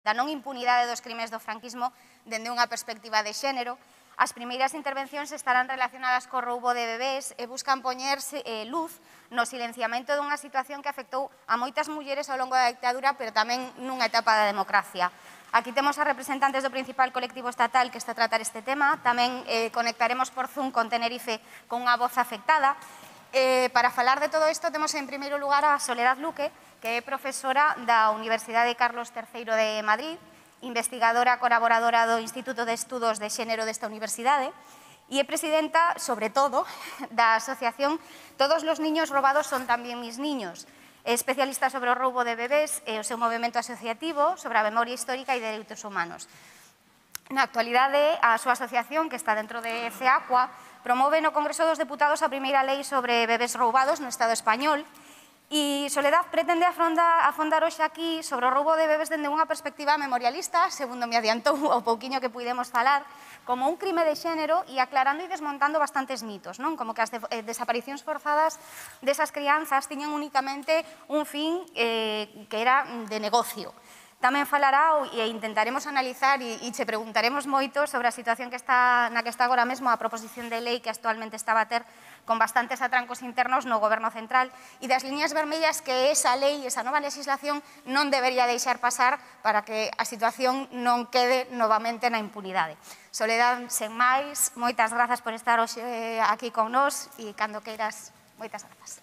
da non impunidade dos crimes do franquismo dende unha perspectiva de xénero. As primeiras intervencións estarán relacionadas co roubo de bebés e buscan poñerse luz no silenciamento dunha situación que afectou a moitas mulleres ao longo da dictadura, pero tamén nunha etapa da democracia. Aquí temos a representantes do principal colectivo estatal que está a tratar este tema. Tamén conectaremos por Zoom con Tenerife con unha voz afectada. Para falar de todo isto temos en primeiro lugar a Soledad Luque, que é profesora da Universidade Carlos III de Madrid, investigadora colaboradora do Instituto de Estudos de Xénero desta universidade e é presidenta, sobre todo, da asociación Todos los niños robados son tamén mis niños. É especialista sobre o roubo de bebés e o seu movimento asociativo sobre a memoria histórica e dereitos humanos. Na actualidade, a súa asociación, que está dentro de CEACUA, promove no Congreso dos Deputados a primeira lei sobre bebés roubados no Estado español. E Soledad pretende afondar hoxe aquí sobre o roubo de bebés dende unha perspectiva memorialista, segundo me adiantou o pouquiño que puidemos falar, como un crime de xénero e aclarando e desmontando bastantes mitos, non? Como que as desaparicións forzadas desas crianzas tiñan únicamente un fin que era de negocio. Tamén falará e intentaremos analizar e che preguntaremos moito sobre a situación na que está agora mesmo a proposición de lei que actualmente está a bater con bastantes atrancos internos no Goberno central e das liñas vermellas que esa lei, esa nova legislación non debería deixar pasar para que a situación non quede novamente na impunidade. Soledad, sen máis, moitas grazas por estar hoxe aquí con nós e cando queiras, moitas grazas.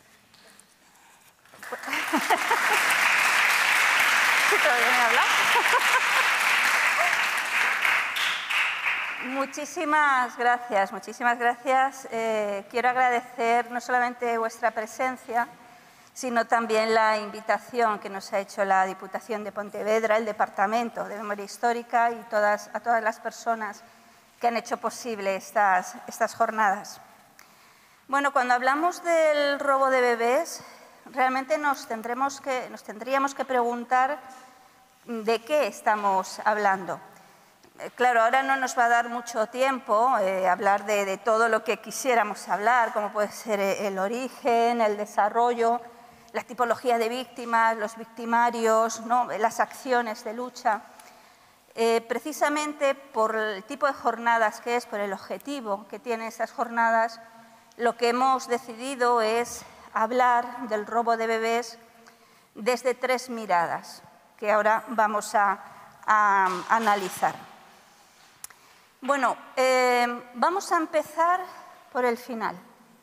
Muchísimas gracias. Quiero agradecer no solamente vuestra presencia, sino también la invitación que nos ha hecho la Diputación de Pontevedra, el Departamento de Memoria Histórica y a todas las personas que han hecho posible estas jornadas. Bueno, cuando hablamos del robo de bebés, realmente nos tendríamos que preguntar de qué estamos hablando. Claro, ahora no nos va a dar mucho tiempo hablar de todo lo que quisiéramos hablar, como puede ser el origen, el desarrollo, la tipología de víctimas, los victimarios, ¿no? Las acciones de lucha. Precisamente por el tipo de jornadas que es, por el objetivo que tienen esas jornadas, lo que hemos decidido es hablar del robo de bebés desde tres miradas, que ahora vamos a analizar. Bueno, vamos a empezar por el final.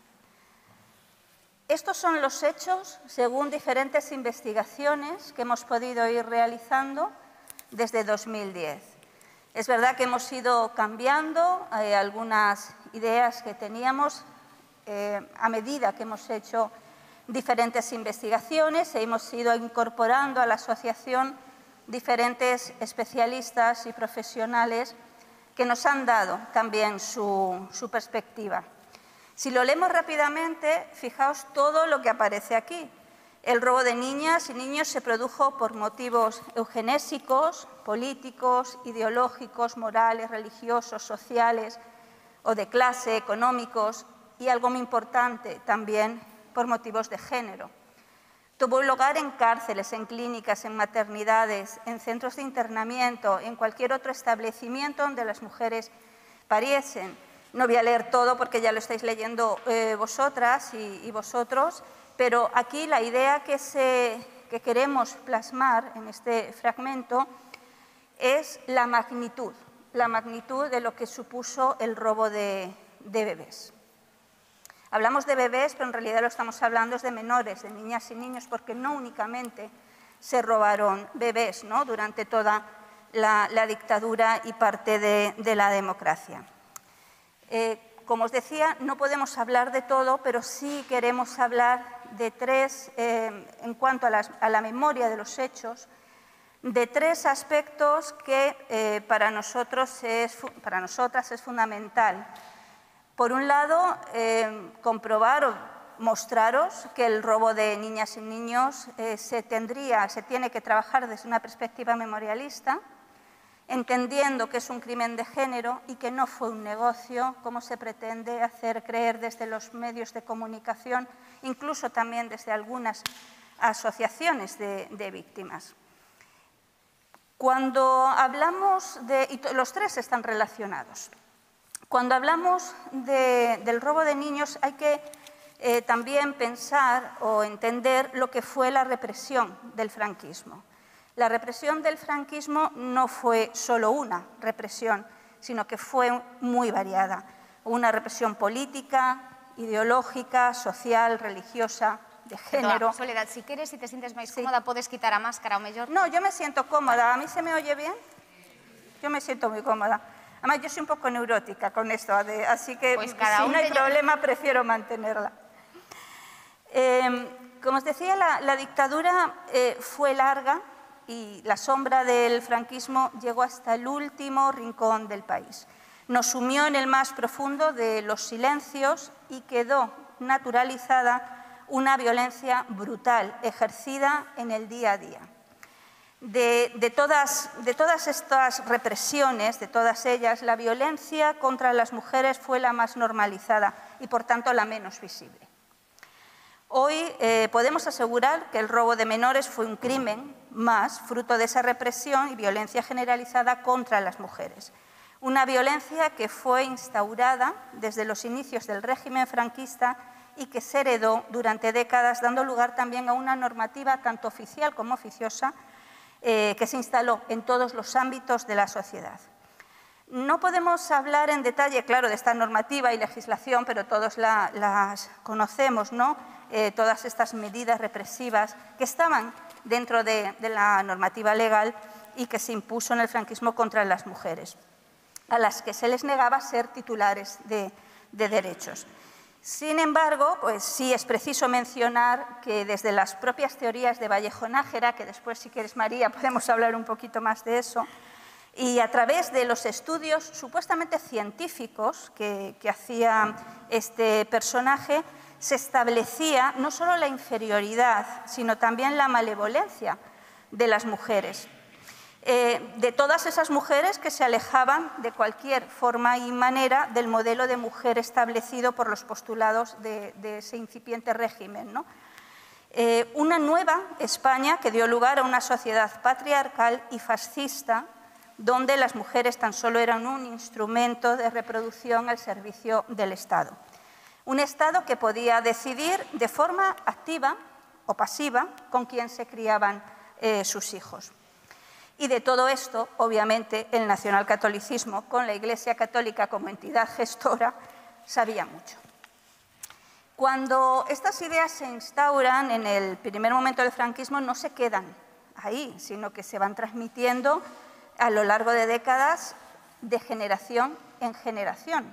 Estos son los hechos según diferentes investigaciones que hemos podido ir realizando desde 2010. Es verdad que hemos ido cambiando algunas ideas que teníamos a medida que hemos hecho diferentes investigaciones e hemos ido incorporando a la asociación diferentes especialistas y profesionales que nos han dado también su perspectiva. Si lo leemos rápidamente, fijaos todo lo que aparece aquí. El robo de niñas y niños se produjo por motivos eugenésicos, políticos, ideológicos, morales, religiosos, sociales o de clase, económicos y, algo muy importante, también por motivos de género. Tuvo lugar en cárceles, en clínicas, en maternidades, en centros de internamiento, en cualquier otro establecimiento donde las mujeres pariesen. No voy a leer todo porque ya lo estáis leyendo vosotras y vosotros, pero aquí la idea que queremos plasmar en este fragmento es la magnitud de lo que supuso el robo de bebés. Hablamos de bebés, pero en realidad lo estamos hablando de menores, de niñas y niños, porque no únicamente se robaron bebés, ¿no?, durante toda la dictadura y parte de la democracia. Como os decía, no podemos hablar de todo, pero sí queremos hablar de tres, en cuanto a la memoria de los hechos, de tres aspectos que para nosotras es fundamental. Por un lado, comprobar o mostraros que el robo de niñas y niños se tiene que trabajar desde una perspectiva memorialista, entendiendo que es un crimen de género y que no fue un negocio, como se pretende hacer creer desde los medios de comunicación, incluso también desde algunas asociaciones de víctimas. Cuando hablamos de... y los tres están relacionados. Cuando hablamos del robo de niños hay que también pensar o entender lo que fue la represión del franquismo. La represión del franquismo no fue solo una represión, sino que fue muy variada. Una represión política, ideológica, social, religiosa, de género. Soledad, si quieres, si te sientes más cómoda, puedes quitar a máscara o mejor. No, yo me siento cómoda. ¿A mí se me oye bien? Yo me siento muy cómoda. Además, yo soy un poco neurótica con esto, así que pues si no hay problema, prefiero mantenerla. Como os decía, la dictadura fue larga y la sombra del franquismo llegó hasta el último rincón del país. Nos sumió en el más profundo de los silencios y quedó naturalizada una violencia brutal ejercida en el día a día. De todas estas represiones, de todas ellas, la violencia contra las mujeres fue la más normalizada y, por tanto, la menos visible. Hoy podemos asegurar que el robo de menores fue un crimen más, fruto de esa represión y violencia generalizada contra las mujeres. Una violencia que fue instaurada desde los inicios del régimen franquista y que se heredó durante décadas, dando lugar también a una normativa tanto oficial como oficiosa que se instaló en todos los ámbitos de la sociedad. No podemos hablar en detalle, claro, de esta normativa y legislación, pero todos las conocemos, ¿no? Todas estas medidas represivas que estaban dentro de la normativa legal y que se impuso en el franquismo contra las mujeres, a las que se les negaba ser titulares de derechos. Sin embargo, pues sí es preciso mencionar que desde las propias teorías de Vallejo Nájera, que después, si quieres, María, podemos hablar un poquito más de eso, y a través de los estudios supuestamente científicos que hacía este personaje, se establecía no solo la inferioridad, sino también la malevolencia de las mujeres. De todas esas mujeres que se alejaban de cualquier forma y manera del modelo de mujer establecido por los postulados de ese incipiente régimen, ¿no? Una nueva España que dio lugar a una sociedad patriarcal y fascista, donde las mujeres tan solo eran un instrumento de reproducción al servicio del Estado. Un Estado que podía decidir de forma activa o pasiva con quién se criaban sus hijos. Y de todo esto, obviamente, el nacionalcatolicismo, con la Iglesia Católica como entidad gestora, sabía mucho. Cuando estas ideas se instauran en el primer momento del franquismo, no se quedan ahí, sino que se van transmitiendo a lo largo de décadas de generación en generación.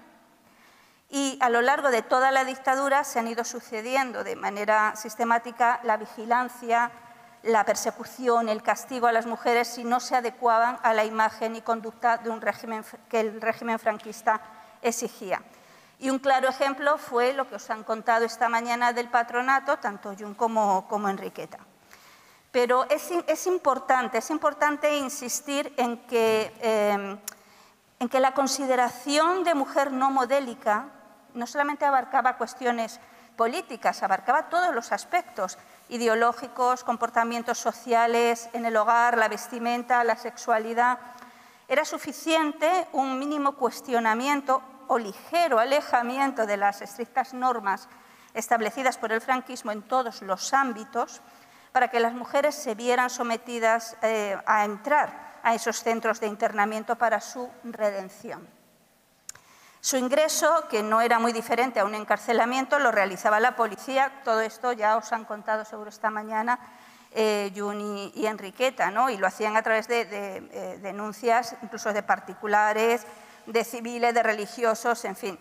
Y a lo largo de toda la dictadura se han ido sucediendo de manera sistemática la vigilancia, la persecución, el castigo a las mujeres si no se adecuaban a la imagen y conducta de un régimen que el régimen franquista exigía. Y un claro ejemplo fue lo que os han contado esta mañana del patronato, tanto Jun como Enriqueta. Pero es importante insistir en que la consideración de mujer no modélica no solamente abarcaba cuestiones políticas, abarcaba todos los aspectos ideológicos, comportamientos sociales, en el hogar, la vestimenta, la sexualidad. Era suficiente un mínimo cuestionamiento o ligero alejamiento de las estrictas normas establecidas por el franquismo en todos los ámbitos para que las mujeres se vieran sometidas a entrar a esos centros de internamiento para su redención. Su ingreso, que no era muy diferente a un encarcelamiento, lo realizaba la policía. Todo esto ya os han contado seguro esta mañana Jun y Enriqueta, ¿no? Y lo hacían a través de denuncias, incluso de particulares, de civiles, de religiosos, en fin.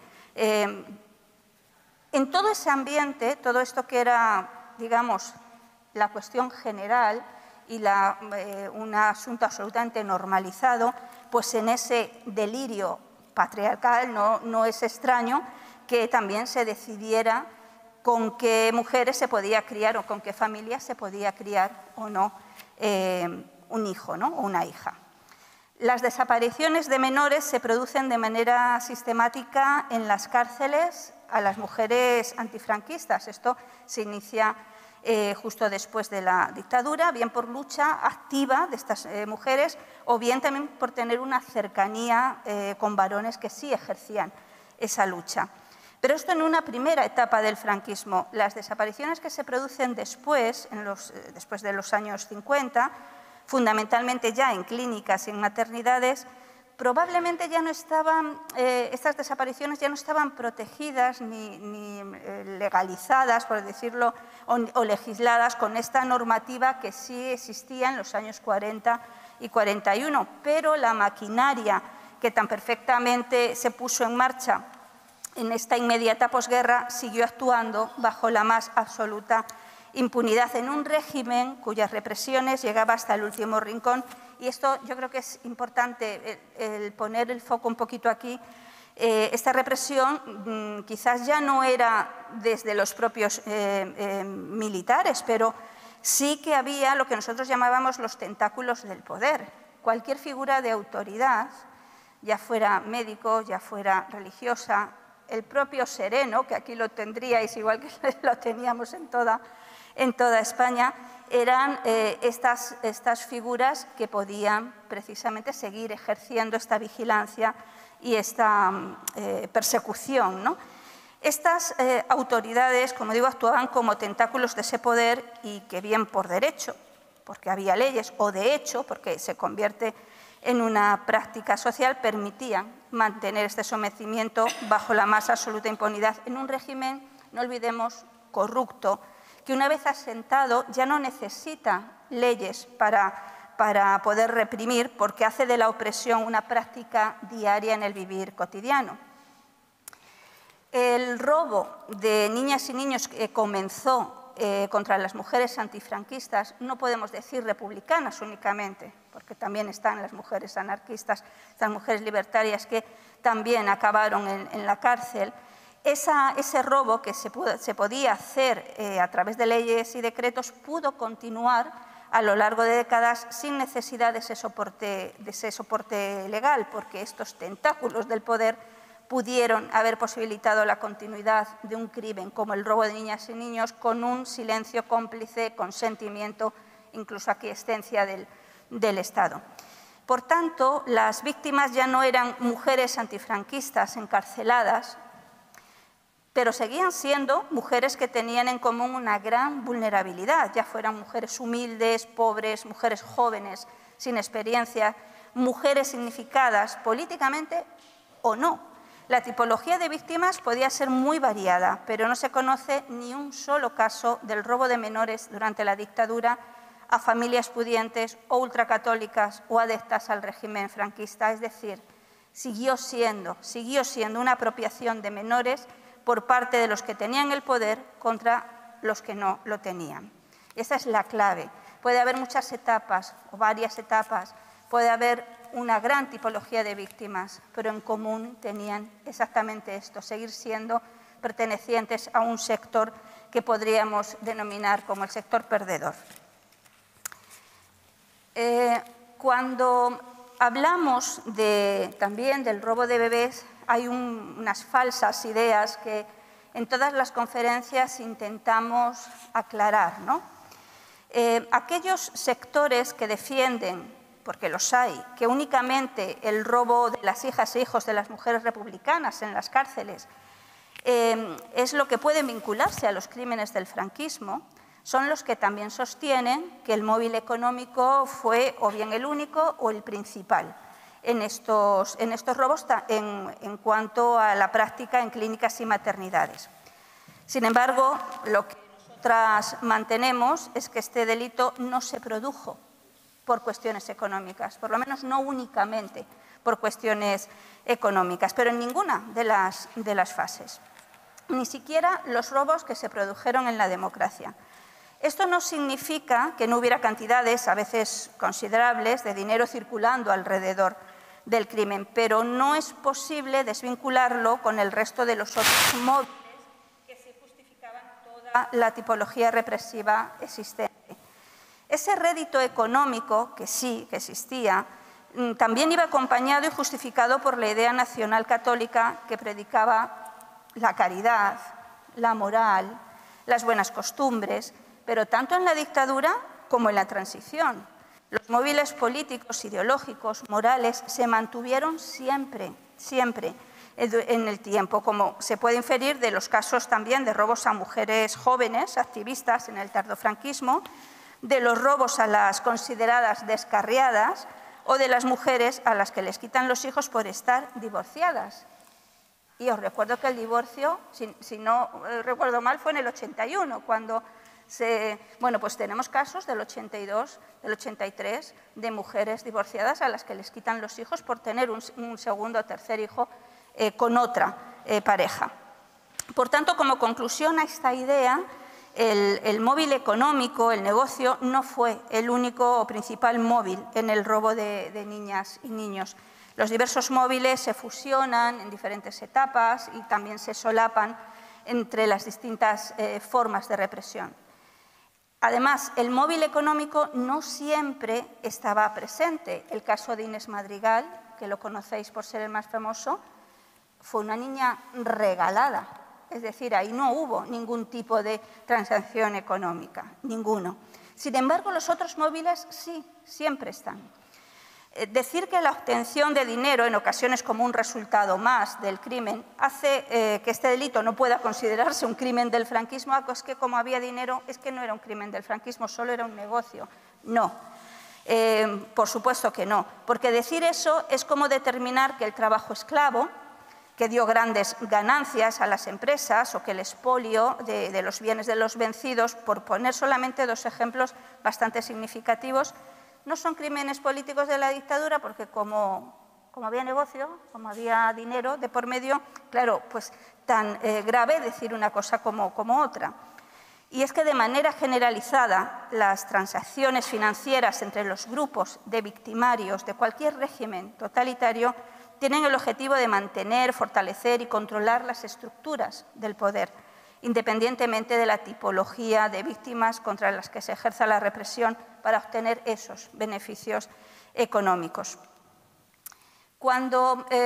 En todo ese ambiente, todo esto que era, digamos, la cuestión general y un asunto absolutamente normalizado, pues en ese delirio patriarcal no es extraño que también se decidiera con qué mujeres se podía criar o con qué familias se podía criar o no un hijo, ¿no? O una hija. Las desapariciones de menores se producen de manera sistemática en las cárceles a las mujeres antifranquistas. Esto se inicia justo después de la dictadura, bien por lucha activa de estas mujeres o bien también por tener una cercanía con varones que sí ejercían esa lucha. Pero esto en una primera etapa del franquismo. Las desapariciones que se producen después, después de los años 50, fundamentalmente ya en clínicas y en maternidades, probablemente ya no estaban, estas desapariciones ya no estaban protegidas ni legalizadas, por decirlo, o legisladas con esta normativa que sí existía en los años 40 y 41, pero la maquinaria que tan perfectamente se puso en marcha en esta inmediata posguerra siguió actuando bajo la más absoluta impunidad en un régimen cuyas represiones llegaban hasta el último rincón. Y esto yo creo que es importante el poner el foco un poquito aquí. Esta represión quizás ya no era desde los propios militares, pero sí que había lo que nosotros llamábamos los tentáculos del poder. Cualquier figura de autoridad, ya fuera médico, ya fuera religiosa, el propio sereno, que aquí lo tendríais igual que lo teníamos en toda España, eran estas figuras que podían precisamente seguir ejerciendo esta vigilancia y esta persecución, ¿no? Estas autoridades, como digo, actuaban como tentáculos de ese poder y que bien por derecho, porque había leyes, o de hecho, porque se convierte en una práctica social, permitían mantener este sometimiento bajo la más absoluta impunidad en un régimen, no olvidemos, corrupto, que una vez asentado ya no necesita leyes para poder reprimir, porque hace de la opresión una práctica diaria en el vivir cotidiano. El robo de niñas y niños que comenzó contra las mujeres antifranquistas, no podemos decir republicanas únicamente, porque también están las mujeres anarquistas, estas mujeres libertarias que también acabaron en la cárcel. Ese robo que se podía hacer a través de leyes y decretos pudo continuar a lo largo de décadas sin necesidad de ese soporte legal, porque estos tentáculos del poder pudieron haber posibilitado la continuidad de un crimen como el robo de niñas y niños con un silencio cómplice, consentimiento, incluso aquiescencia del Estado. Por tanto, las víctimas ya no eran mujeres antifranquistas encarceladas, pero seguían siendo mujeres que tenían en común una gran vulnerabilidad, ya fueran mujeres humildes, pobres, mujeres jóvenes, sin experiencia, mujeres significadas políticamente o no. La tipología de víctimas podía ser muy variada, pero no se conoce ni un solo caso del robo de menores durante la dictadura a familias pudientes o ultracatólicas o adeptas al régimen franquista. Es decir, siguió siendo una apropiación de menores por parte de los que tenían el poder contra los que no lo tenían. Esa es la clave. Puede haber muchas etapas o varias etapas, puede haber una gran tipología de víctimas, pero en común tenían exactamente esto, seguir siendo pertenecientes a un sector que podríamos denominar como el sector perdedor. Cuando hablamos también del robo de bebés, hay unas falsas ideas que en todas las conferencias intentamos aclarar, ¿no? Aquellos sectores que defienden, porque los hay, que únicamente el robo de las hijas e hijos de las mujeres republicanas en las cárceles es lo que puede vincularse a los crímenes del franquismo, son los que también sostienen que el móvil económico fue o bien el único o el principal en estos robos en cuanto a la práctica en clínicas y maternidades. Sin embargo, lo que nosotras mantenemos es que este delito no se produjo por cuestiones económicas, por lo menos no únicamente por cuestiones económicas, pero en ninguna de las fases, ni siquiera los robos que se produjeron en la democracia. Esto no significa que no hubiera cantidades, a veces considerables, de dinero circulando alrededor del crimen, pero no es posible desvincularlo con el resto de los otros móviles que sí justificaban toda la tipología represiva existente. Ese rédito económico, que sí, que existía, también iba acompañado y justificado por la idea nacional católica que predicaba la caridad, la moral, las buenas costumbres, pero tanto en la dictadura como en la transición. Los móviles políticos, ideológicos, morales, se mantuvieron siempre, siempre en el tiempo, como se puede inferir de los casos también de robos a mujeres jóvenes, activistas en el tardofranquismo, de los robos a las consideradas descarriadas o de las mujeres a las que les quitan los hijos por estar divorciadas. Y os recuerdo que el divorcio, si no recuerdo mal, fue en el 81, cuando bueno, pues tenemos casos del 82, del 83, de mujeres divorciadas a las que les quitan los hijos por tener un segundo o tercer hijo con otra pareja. Por tanto, como conclusión a esta idea, el móvil económico, el negocio, no fue el único o principal móvil en el robo de niñas y niños. Los diversos móviles se fusionan en diferentes etapas y también se solapan entre las distintas formas de represión. Además, el móvil económico no siempre estaba presente. El caso de Inés Madrigal, que lo conocéis por ser el más famoso, fue una niña regalada. Es decir, ahí no hubo ningún tipo de transacción económica, ninguno. Sin embargo, los otros móviles sí, siempre están. Decir que la obtención de dinero en ocasiones como un resultado más del crimen hace que este delito no pueda considerarse un crimen del franquismo, es que como había dinero, es que no era un crimen del franquismo, solo era un negocio. No, por supuesto que no, porque decir eso es como determinar que el trabajo esclavo, que dio grandes ganancias a las empresas, o que el expolio de los bienes de los vencidos, por poner solamente dos ejemplos bastante significativos, no son crímenes políticos de la dictadura porque como había negocio, como había dinero de por medio, claro, pues tan grave decir una cosa como otra. Y es que de manera generalizada las transacciones financieras entre los grupos de victimarios de cualquier régimen totalitario tienen el objetivo de mantener, fortalecer y controlar las estructuras del poder, independientemente de la tipología de víctimas contra las que se ejerza la represión para obtener esos beneficios económicos. Cuando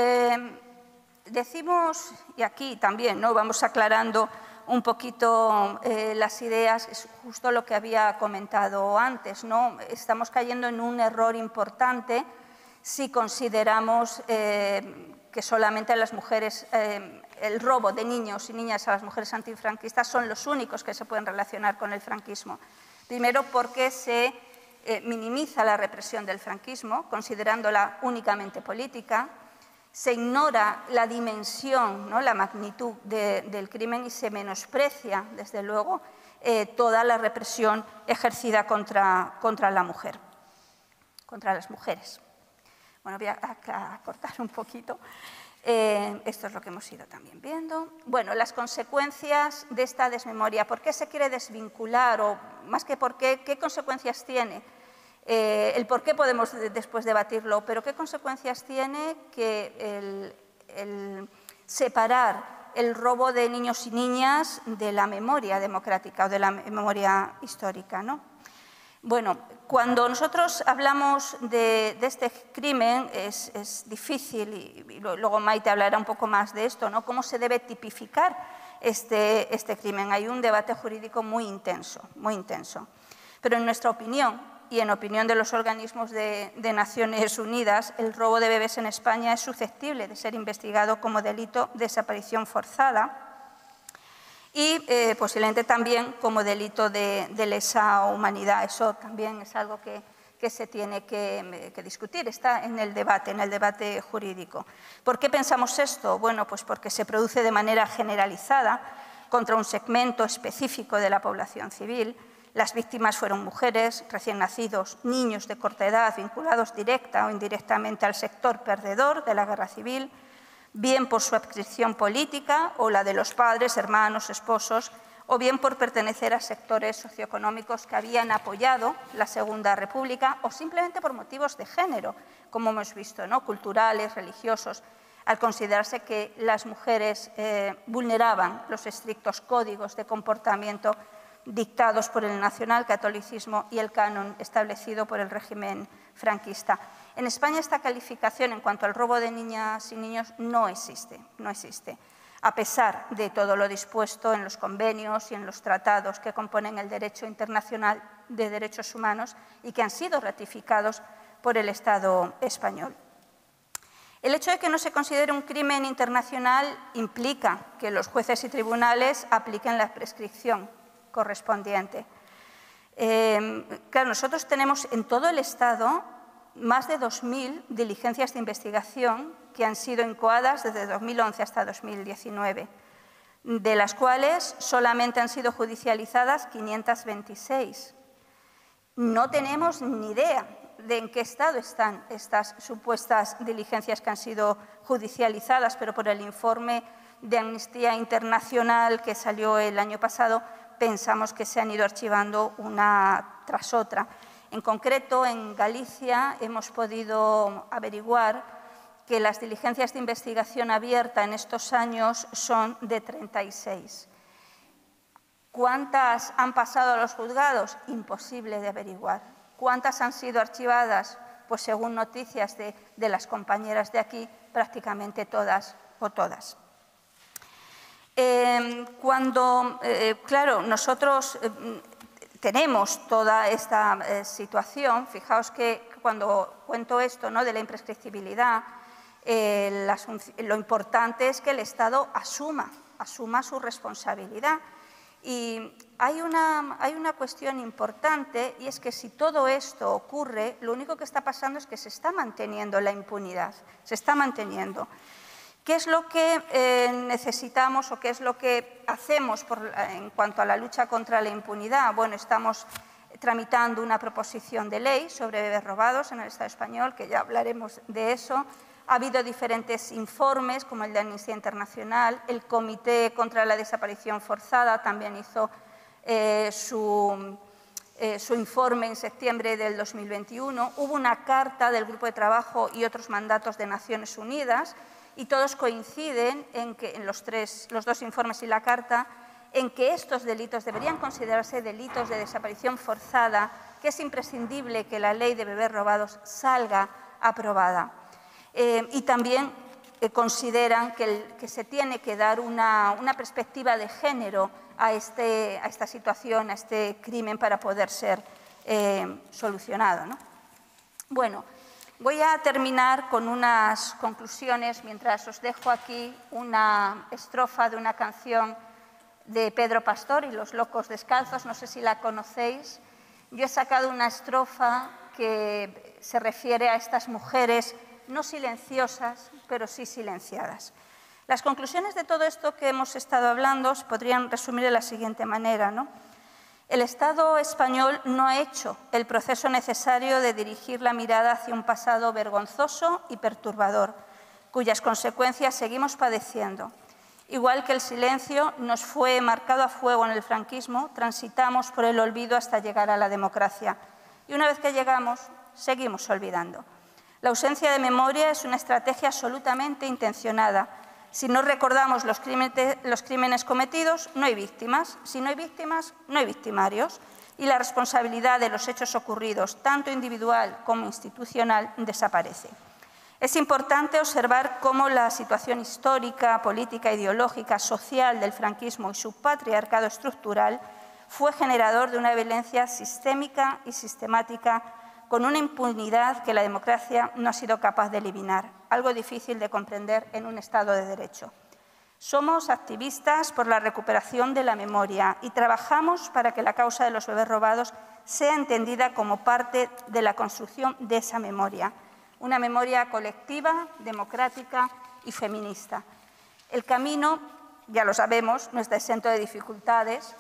decimos, y aquí también ¿no? vamos aclarando un poquito las ideas, es justo lo que había comentado antes, ¿no? Estamos cayendo en un error importante si consideramos que solamente las mujeres, el robo de niños y niñas a las mujeres antifranquistas son los únicos que se pueden relacionar con el franquismo. Primero, porque se minimiza la represión del franquismo, considerándola únicamente política, se ignora la dimensión, ¿no? la magnitud del crimen y se menosprecia, desde luego, toda la represión ejercida contra la mujer, contra las mujeres. Bueno, voy a cortar un poquito. Esto es lo que hemos ido también viendo. Bueno, las consecuencias de esta desmemoria. ¿Por qué se quiere desvincular? O más que por qué, ¿qué consecuencias tiene? El por qué podemos después debatirlo, pero ¿qué consecuencias tiene que el separar el robo de niños y niñas de la memoria democrática o de la memoria histórica, ¿no? Bueno, cuando nosotros hablamos de este crimen es difícil, y luego Maite hablará un poco más de esto, ¿no? Cómo se debe tipificar este crimen. Hay un debate jurídico muy intenso, pero en nuestra opinión y en opinión de los organismos de Naciones Unidas, el robo de bebés en España es susceptible de ser investigado como delito de desaparición forzada y posiblemente también como delito de lesa humanidad. Eso también es algo que se tiene que discutir, está en el debate jurídico. ¿Por qué pensamos esto? Bueno, pues porque se produce de manera generalizada contra un segmento específico de la población civil. Las víctimas fueron mujeres, recién nacidos, niños de corta edad vinculados directa o indirectamente al sector perdedor de la guerra civil, bien por su adscripción política o la de los padres, hermanos, esposos, o bien por pertenecer a sectores socioeconómicos que habían apoyado la Segunda República o simplemente por motivos de género, como hemos visto, ¿no? Culturales, religiosos, al considerarse que las mujeres vulneraban los estrictos códigos de comportamiento dictados por el nacionalcatolicismo y el canon establecido por el régimen franquista. En España esta calificación en cuanto al robo de niñas y niños no existe. a pesar de todo lo dispuesto en los convenios y en los tratados que componen el derecho internacional de derechos humanos y que han sido ratificados por el Estado español. El hecho de que no se considere un crimen internacional implica que los jueces y tribunales apliquen la prescripción correspondiente. Claro, nosotros tenemos en todo el Estado más de 2.000 diligencias de investigación que han sido incoadas desde 2011 hasta 2019, de las cuales solamente han sido judicializadas 526. No tenemos ni idea de en qué estado están estas supuestas diligencias que han sido judicializadas, pero por el informe de Amnistía Internacional que salió el año pasado, pensamos que se han ido archivando una tras otra. En concreto, en Galicia hemos podido averiguar que las diligencias de investigación abierta en estos años son de 36. ¿Cuántas han pasado a los juzgados? Imposible de averiguar. ¿Cuántas han sido archivadas? Pues según noticias de las compañeras de aquí, prácticamente todas o todas. Claro, nosotros tenemos toda esta situación. Fijaos que cuando cuento esto, ¿no?, de la imprescriptibilidad, lo importante es que el Estado asuma su responsabilidad. Y hay una cuestión importante, y es que si todo esto ocurre, lo único que está pasando es que se está manteniendo la impunidad, se está manteniendo. ¿Qué es lo que necesitamos o qué es lo que hacemos en cuanto a la lucha contra la impunidad? Bueno, estamos tramitando una proposición de ley sobre bebés robados en el Estado español, que ya hablaremos de eso. Ha habido diferentes informes, como el de Amnistía Internacional. El Comité contra la Desaparición Forzada también hizo su informe en septiembre del 2021. Hubo una carta del Grupo de Trabajo y otros mandatos de Naciones Unidas, y todos coinciden en los dos informes y la carta, en que estos delitos deberían considerarse delitos de desaparición forzada, que es imprescindible que la ley de bebés robados salga aprobada. Y también consideran que se tiene que dar una perspectiva de género a esta situación, a este crimen, para poder ser solucionado, ¿no? Bueno, voy a terminar con unas conclusiones mientras os dejo aquí una estrofa de una canción de Pedro Pastor y Los Locos Descalzos. No sé si la conocéis. Yo he sacado una estrofa que se refiere a estas mujeres no silenciosas, pero sí silenciadas. Las conclusiones de todo esto que hemos estado hablando se podrían resumir de la siguiente manera, ¿no? El Estado español no ha hecho el proceso necesario de dirigir la mirada hacia un pasado vergonzoso y perturbador, cuyas consecuencias seguimos padeciendo. Igual que el silencio nos fue marcado a fuego en el franquismo, transitamos por el olvido hasta llegar a la democracia. Y una vez que llegamos, seguimos olvidando. La ausencia de memoria es una estrategia absolutamente intencionada. Si no recordamos los crímenes cometidos, no hay víctimas. Si no hay víctimas, no hay victimarios. Y la responsabilidad de los hechos ocurridos, tanto individual como institucional, desaparece. Es importante observar cómo la situación histórica, política, ideológica, social del franquismo y su patriarcado estructural fue generador de una violencia sistémica y sistemática, con una impunidad que la democracia no ha sido capaz de eliminar, algo difícil de comprender en un Estado de Derecho. Somos activistas por la recuperación de la memoria y trabajamos para que la causa de los bebés robados sea entendida como parte de la construcción de esa memoria, una memoria colectiva, democrática y feminista. El camino, ya lo sabemos, no está exento de dificultades.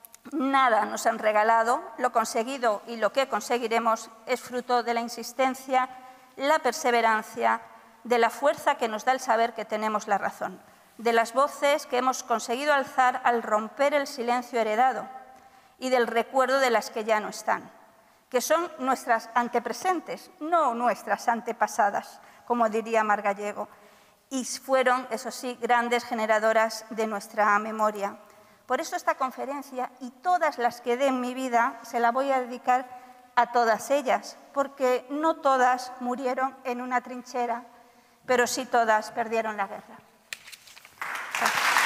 Nada nos han regalado. Lo conseguido y lo que conseguiremos es fruto de la insistencia, la perseverancia, de la fuerza que nos da el saber que tenemos la razón, de las voces que hemos conseguido alzar al romper el silencio heredado y del recuerdo de las que ya no están, que son nuestras antepresentes, no nuestras antepasadas, como diría Mar Gallego, y fueron, eso sí, grandes generadoras de nuestra memoria. Por eso esta conferencia y todas las que dé en mi vida se la voy a dedicar a todas ellas, porque no todas murieron en una trinchera, pero sí todas perdieron la guerra. Gracias.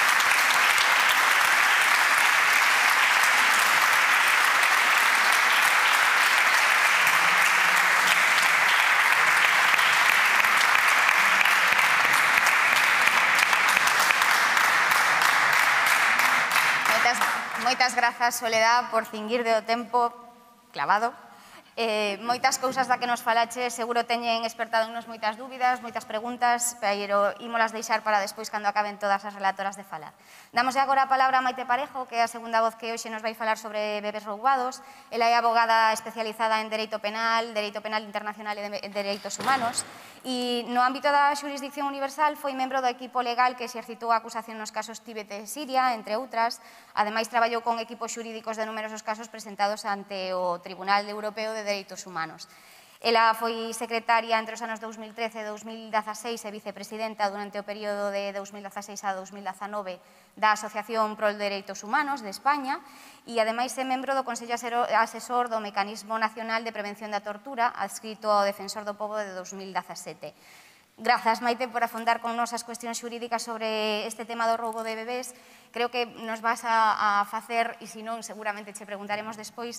Moitas grazas, Soledad, por cinguir de o tempo clavado. Moitas cousas da que nos falache seguro teñen espertado en nos moitas dúbidas, moitas preguntas, pero ímolas deixar para despois cando acaben todas as relatoras de falar. Damos agora a palabra a Maite Parejo, que é a segunda voz que hoxe nos vai falar sobre bebés roubados. Ela é abogada especializada en Dereito Penal Internacional e Dereitos Humanos, e no ámbito da xurisdicción universal foi membro do equipo legal que exercitou a acusación nos casos Tíbet e Siria, entre outras. Ademais, traballou con equipos xurídicos de numerosos casos presentados ante o Tribunal Europeo de Dereitos Humanos. Ela foi secretaria entre os anos 2013 e 2016 e vicepresidenta durante o período de 2016 a 2019 da Asociación Prol Dereitos Humanos de España e, ademais, é membro do Consello Asesor do Mecanismo Nacional de Prevención da Tortura, adscrito ao Defensor do Pobo de 2017. Grazas, Maite, por afondar con nos as cuestións xurídicas sobre este tema do roubo de bebés. Creo que nos vas a facer, e se non, seguramente che preguntaremos despois,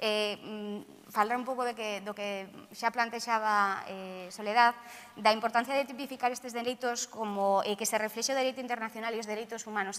falar un pouco do que xa plantexaba Soledad, da importancia de tipificar estes dereitos como que se reflexe o dereito internacional e os dereitos humanos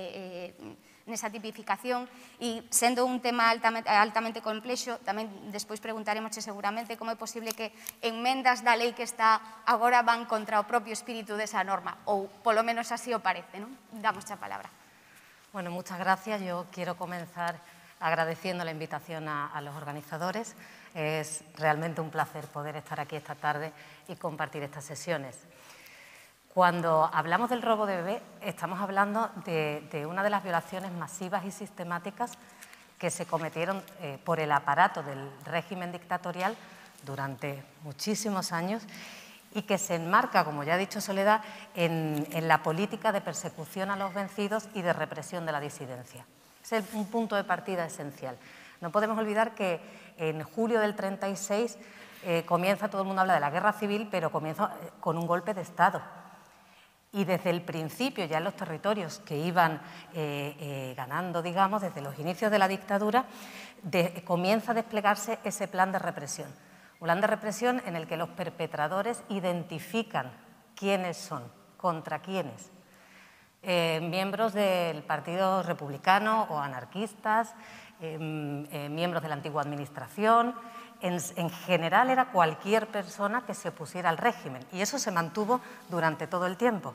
nesa tipificación, e sendo un tema altamente complexo, tamén despois preguntaremosche seguramente como é posible que enmendas da lei que está agora van contra o propio espírito desa norma, ou polo menos así o parece, non? Damos a palabra. Bueno, muchas gracias. Yo quiero comenzar agradeciendo la invitación a los organizadores. Es realmente un placer poder estar aquí esta tarde y compartir estas sesiones. Cuando hablamos del robo de bebé, estamos hablando de una de las violaciones masivas y sistemáticas que se cometieron por el aparato del régimen dictatorial durante muchísimos años y que se enmarca, como ya ha dicho Soledad, en la política de persecución a los vencidos y de represión de la disidencia. Ese es un punto de partida esencial. No podemos olvidar que en julio del 36 comienza, todo el mundo habla de la guerra civil, pero comienza con un golpe de Estado. Y desde el principio, ya en los territorios que iban ganando, digamos, desde los inicios de la dictadura, comienza a desplegarse ese plan de represión. Un plan de represión en el que los perpetradores identifican quiénes son, contra quiénes. Miembros del Partido Republicano o anarquistas, miembros de la antigua administración. En general era cualquier persona que se opusiera al régimen, y eso se mantuvo durante todo el tiempo.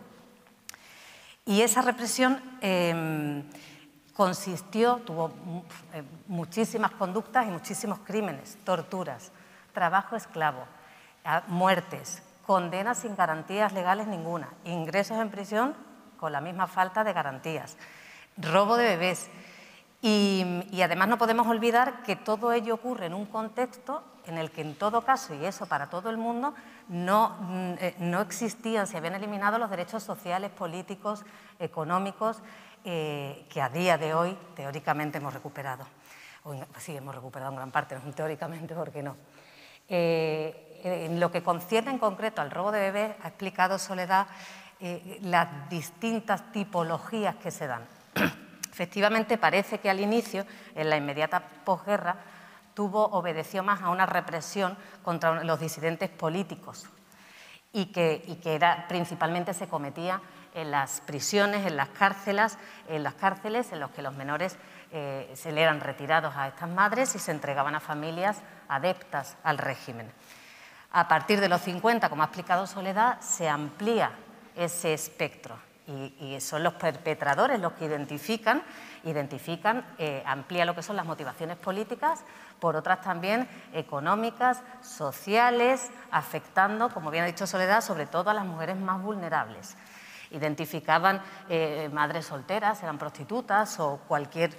Y esa represión tuvo muchísimas conductas y muchísimos crímenes, torturas, trabajo esclavo, muertes, condenas sin garantías legales ninguna, ingresos en prisión con la misma falta de garantías, robo de bebés. Y además no podemos olvidar que todo ello ocurre en un contexto en el que, en todo caso, y eso para todo el mundo, no existían, se habían eliminado los derechos sociales, políticos, económicos, que a día de hoy teóricamente hemos recuperado. Sí, hemos recuperado en gran parte, no teóricamente, ¿por qué no? En lo que concierne en concreto al robo de bebés, ha explicado Soledad las distintas tipologías que se dan. Efectivamente, parece que al inicio, en la inmediata posguerra, obedeció más a una represión contra los disidentes políticos y que principalmente se cometía en las prisiones, en las cárceles en los que los menores se le eran retirados a estas madres y se entregaban a familias adeptas al régimen. A partir de los 50, como ha explicado Soledad, se amplía ese espectro. Y son los perpetradores los que identifican, amplía lo que son las motivaciones políticas, por otras también económicas, sociales, afectando, como bien ha dicho Soledad, sobre todo a las mujeres más vulnerables. Identificaban madres solteras, eran prostitutas o cualquier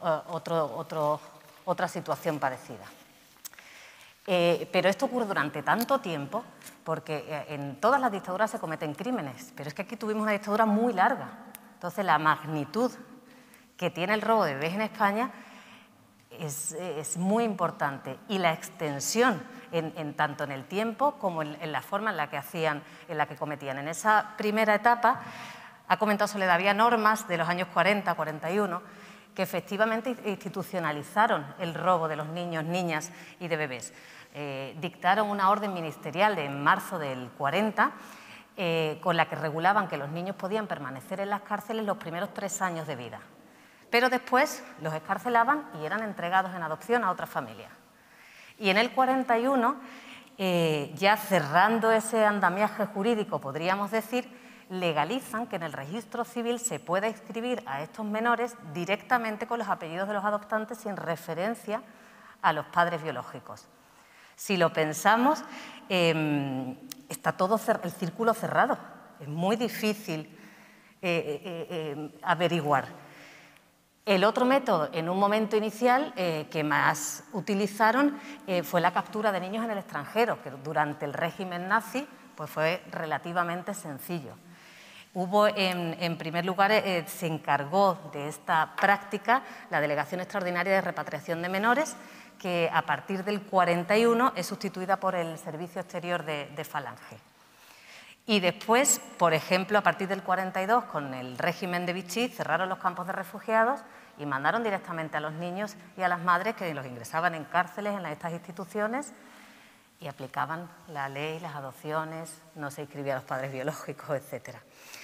otra situación parecida. Pero esto ocurre durante tanto tiempo porque en todas las dictaduras se cometen crímenes, pero es que aquí tuvimos una dictadura muy larga. Entonces, la magnitud que tiene el robo de bebés en España es muy importante, y la extensión tanto en el tiempo como en la forma en la que cometían. En esa primera etapa, ha comentado Soledad, había normas de los años 40, 41, que efectivamente institucionalizaron el robo de los niños, niñas y de bebés. Dictaron una orden ministerial en marzo del 40 con la que regulaban que los niños podían permanecer en las cárceles los primeros 3 años de vida. pero después los excarcelaban y eran entregados en adopción a otra familia. Y en el 41, ya cerrando ese andamiaje jurídico, podríamos decir, legalizan que en el registro civil se pueda inscribir a estos menores directamente con los apellidos de los adoptantes sin referencia a los padres biológicos. Si lo pensamos, está todo el círculo cerrado. Es muy difícil averiguar. El otro método, en un momento inicial, que más utilizaron fue la captura de niños en el extranjero, que durante el régimen nazi pues fue relativamente sencillo. Hubo, en primer lugar, se encargó de esta práctica la Delegación Extraordinaria de Repatriación de Menores, que a partir del 41 es sustituida por el Servicio Exterior de Falange. Y después, por ejemplo, a partir del 42, con el régimen de Vichy, cerraron los campos de refugiados y mandaron directamente a los niños y a las madres que los ingresaban en cárceles, en estas instituciones, y aplicaban la ley, las adopciones, no se inscribían a los padres biológicos, etcétera.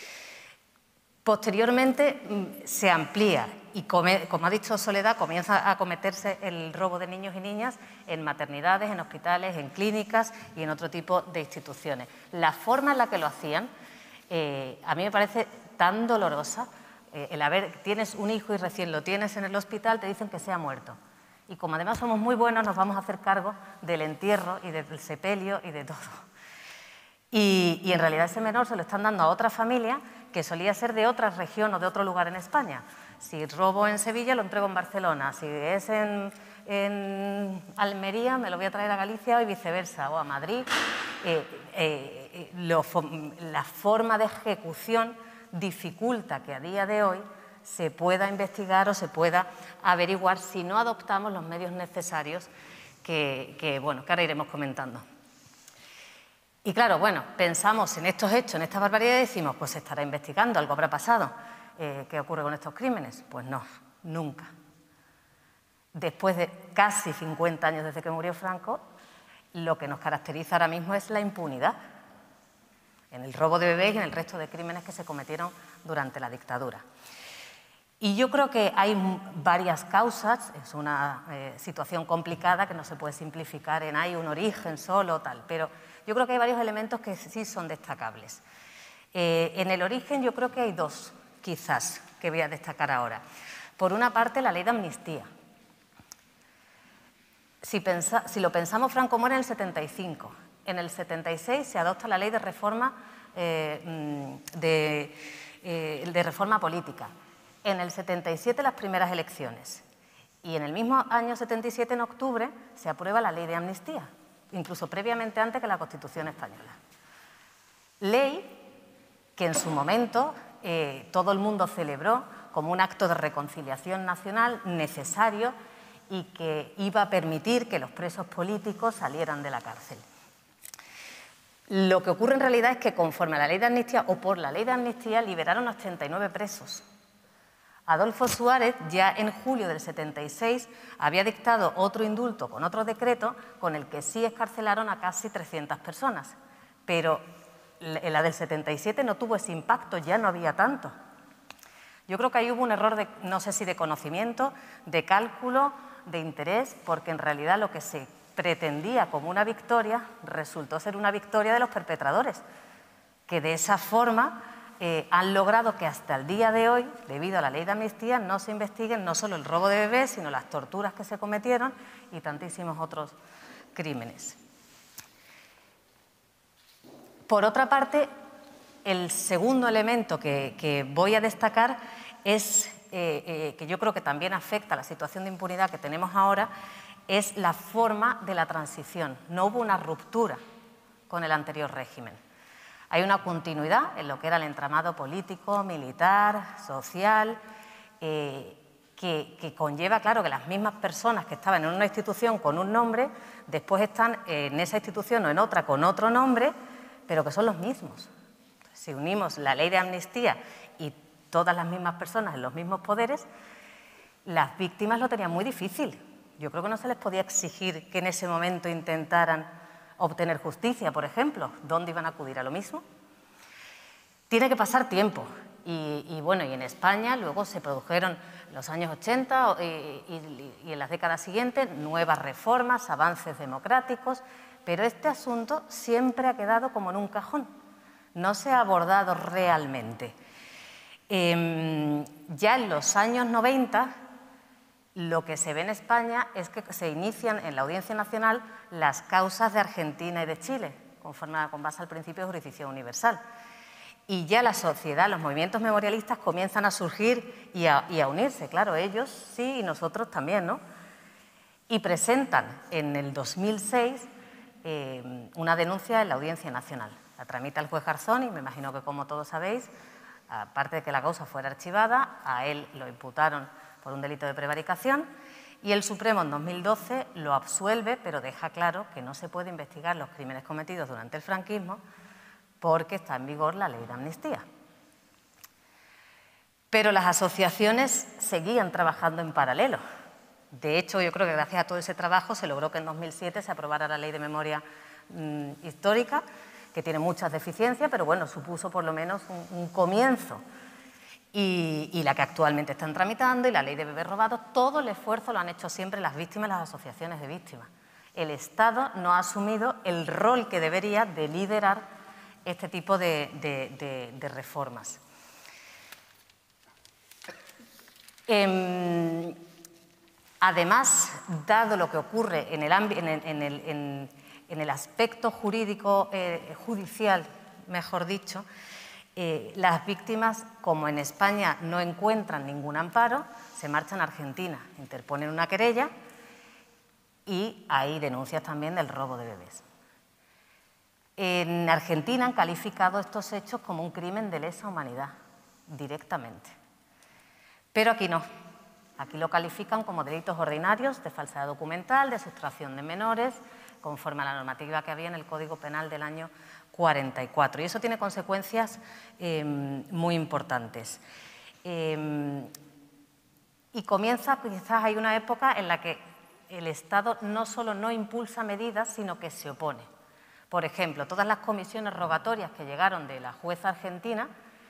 Posteriormente se amplía y, como ha dicho Soledad, comienza a cometerse el robo de niños y niñas en maternidades, en hospitales, en clínicas y en otro tipo de instituciones. La forma en la que lo hacían a mí me parece tan dolorosa. Tienes un hijo y recién lo tienes en el hospital, te dicen que se ha muerto. Y como además somos muy buenos, nos vamos a hacer cargo del entierro y del sepelio y de todo. Y en realidad ese menor se lo están dando a otra familia que solía ser de otra región o de otro lugar en España. Si robo en Sevilla, lo entrego en Barcelona. Si es en Almería, me lo voy a traer a Galicia y viceversa, o a Madrid. La forma de ejecución dificulta que a día de hoy se pueda investigar o se pueda averiguar si no adoptamos los medios necesarios que ahora iremos comentando. Y claro, bueno, pensamos en estos hechos, en estas barbaridades y decimos, pues se estará investigando, algo habrá pasado. ¿Qué ocurre con estos crímenes? Pues no, nunca. Después de casi 50 años desde que murió Franco, lo que nos caracteriza ahora mismo es la impunidad en el robo de bebés y en el resto de crímenes que se cometieron durante la dictadura. Y yo creo que hay varias causas, es una situación complicada que no se puede simplificar en hay un origen solo, tal, pero yo creo que hay varios elementos que sí son destacables. En el origen yo creo que hay dos, quizás, que voy a destacar ahora. Por una parte, la ley de amnistía. Si lo pensamos, Franco muere en el 75. En el 76 se adopta la ley de reforma, de reforma política. En el 77 las primeras elecciones. Y en el mismo año 77, en octubre, se aprueba la ley de amnistía, incluso previamente antes que la Constitución española. Ley que en su momento todo el mundo celebró como un acto de reconciliación nacional necesario y que iba a permitir que los presos políticos salieran de la cárcel. Lo que ocurre en realidad es que conforme a la ley de amnistía o por la ley de amnistía liberaron a 89 presos. Adolfo Suárez ya en julio del 76 había dictado otro indulto con otro decreto con el que sí escarcelaron a casi 300 personas, pero la del 77 no tuvo ese impacto, ya no había tanto. Yo creo que ahí hubo un error, no sé si de conocimiento, de cálculo, de interés, porque en realidad lo que se pretendía como una victoria resultó ser una victoria de los perpetradores, que de esa forma han logrado que hasta el día de hoy, debido a la ley de amnistía, no se investiguen no solo el robo de bebés, sino las torturas que se cometieron y tantísimos otros crímenes. Por otra parte, el segundo elemento que voy a destacar es, que yo creo que también afecta a la situación de impunidad que tenemos ahora, es la forma de la transición. No hubo una ruptura con el anterior régimen. Hay una continuidad en lo que era el entramado político, militar, social, que conlleva, claro, que las mismas personas que estaban en una institución con un nombre, después están en esa institución o en otra con otro nombre, pero que son los mismos. Si unimos la ley de amnistía y todas las mismas personas en los mismos poderes, las víctimas lo tenían muy difícil. Yo creo que no se les podía exigir que en ese momento intentaran obtener justicia, por ejemplo. ¿Dónde iban a acudir a lo mismo? Tiene que pasar tiempo. Y en España luego se produjeron en los años 80 y en las décadas siguientes, nuevas reformas, avances democráticos, pero este asunto siempre ha quedado como en un cajón, no se ha abordado realmente. Ya en los años 90, lo que se ve en España es que se inician en la Audiencia Nacional las causas de Argentina y de Chile, con base al principio de jurisdicción universal. Y ya la sociedad, los movimientos memorialistas comienzan a surgir y a unirse, claro, ellos sí y nosotros también, ¿no? Y presentan en el 2006 una denuncia en la Audiencia Nacional. La tramita el juez Garzón y me imagino que, como todos sabéis, aparte de que la causa fuera archivada, a él lo imputaron por un delito de prevaricación y el Supremo en 2012 lo absuelve, pero deja claro que no se puede investigar los crímenes cometidos durante el franquismo porque está en vigor la ley de amnistía. Pero las asociaciones seguían trabajando en paralelo. De hecho, yo creo que gracias a todo ese trabajo se logró que en 2007 se aprobara la Ley de Memoria Histórica, que tiene muchas deficiencias, pero bueno, supuso por lo menos un comienzo. Y la que actualmente están tramitando y la Ley de Bebés Robados, todo el esfuerzo lo han hecho siempre las víctimas y las asociaciones de víctimas. El Estado no ha asumido el rol que debería de liderar este tipo de reformas. Además, dado lo que ocurre en el aspecto jurídico, judicial, mejor dicho, las víctimas, como en España no encuentran ningún amparo, se marchan a Argentina, interponen una querella y hay denuncias también del robo de bebés. En Argentina han calificado estos hechos como un crimen de lesa humanidad, directamente. Pero aquí no. Aquí lo califican como delitos ordinarios de falsedad documental, de sustracción de menores, conforme a la normativa que había en el Código Penal del año 44. Y eso tiene consecuencias muy importantes. Y comienza, quizás hay una época en la que el Estado no solo no impulsa medidas, sino que se opone. Por ejemplo, todas las comisiones rogatorias que llegaron de la jueza argentina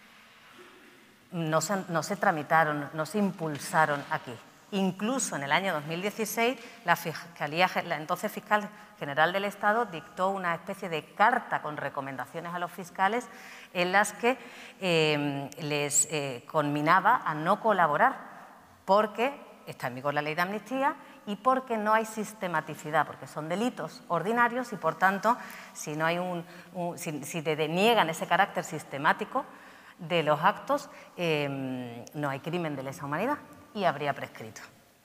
no se tramitaron, no se impulsaron aquí. Incluso en el año 2016, la entonces fiscal general del Estado dictó una especie de carta con recomendaciones a los fiscales en las que les conminaba a no colaborar porque está en vigor la ley de amnistía y porque no hay sistematicidad, porque son delitos ordinarios y, por tanto, si te deniegan ese carácter sistemático de los actos, no hay crimen de lesa humanidad y habría prescrito.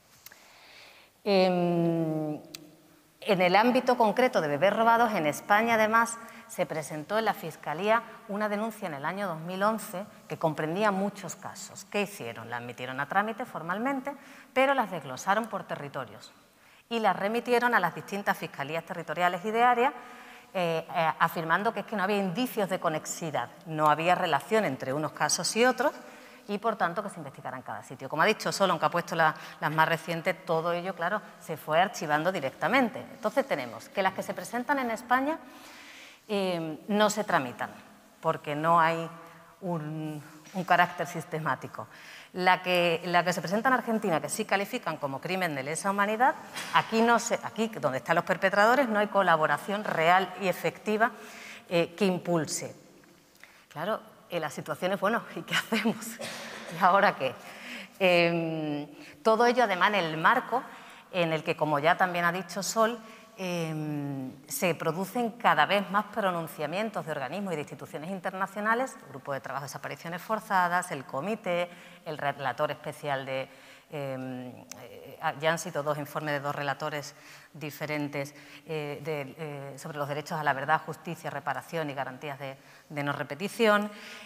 En el ámbito concreto de bebés robados, en España, además, se presentó en la Fiscalía una denuncia en el año 2011 que comprendía muchos casos. ¿Qué hicieron? La admitieron a trámite formalmente, pero las desglosaron por territorios y las remitieron a las distintas fiscalías territoriales y de área, afirmando que es que no había indicios de conexidad, no había relación entre unos casos y otros y, por tanto, que se investigara en cada sitio. Como ha dicho Sol, aunque ha puesto las más recientes, todo ello, claro, se fue archivando directamente. Entonces tenemos que las que se presentan en España no se tramitan porque no hay un carácter sistemático. La que se presenta en Argentina, que sí califican como crimen de lesa humanidad, aquí donde están los perpetradores no hay colaboración real y efectiva que impulse. Claro, la situación es, bueno, ¿y qué hacemos? ¿Y ahora qué? Todo ello, además, en el marco en el que, como ya también ha dicho Sol, se producen cada vez más pronunciamientos de organismos y de instituciones internacionales, el Grupo de Trabajo de Desapariciones Forzadas, el Comité, el Relator Especial de... ya han sido dos informes de dos relatores diferentes sobre los derechos a la verdad, justicia, reparación y garantías de no repetición.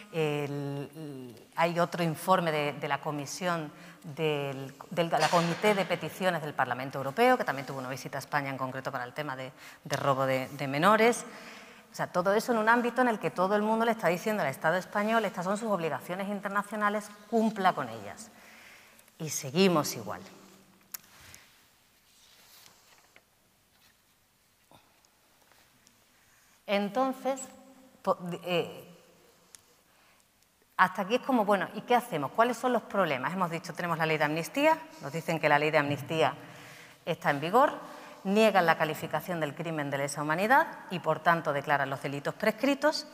Hay otro informe de la Comisión de la Comité de Peticiones del Parlamento Europeo, que también tuvo una visita a España en concreto para el tema de robo de menores. O sea, todo eso en un ámbito en el que todo el mundo le está diciendo al Estado español, estas son sus obligaciones internacionales, cumpla con ellas. Y seguimos igual. Entonces, Hasta aquí es como, bueno, ¿y qué hacemos? ¿Cuáles son los problemas? Hemos dicho, tenemos la ley de amnistía, nos dicen que la ley de amnistía está en vigor, niegan la calificación del crimen de lesa humanidad y, por tanto, declaran los delitos prescritos.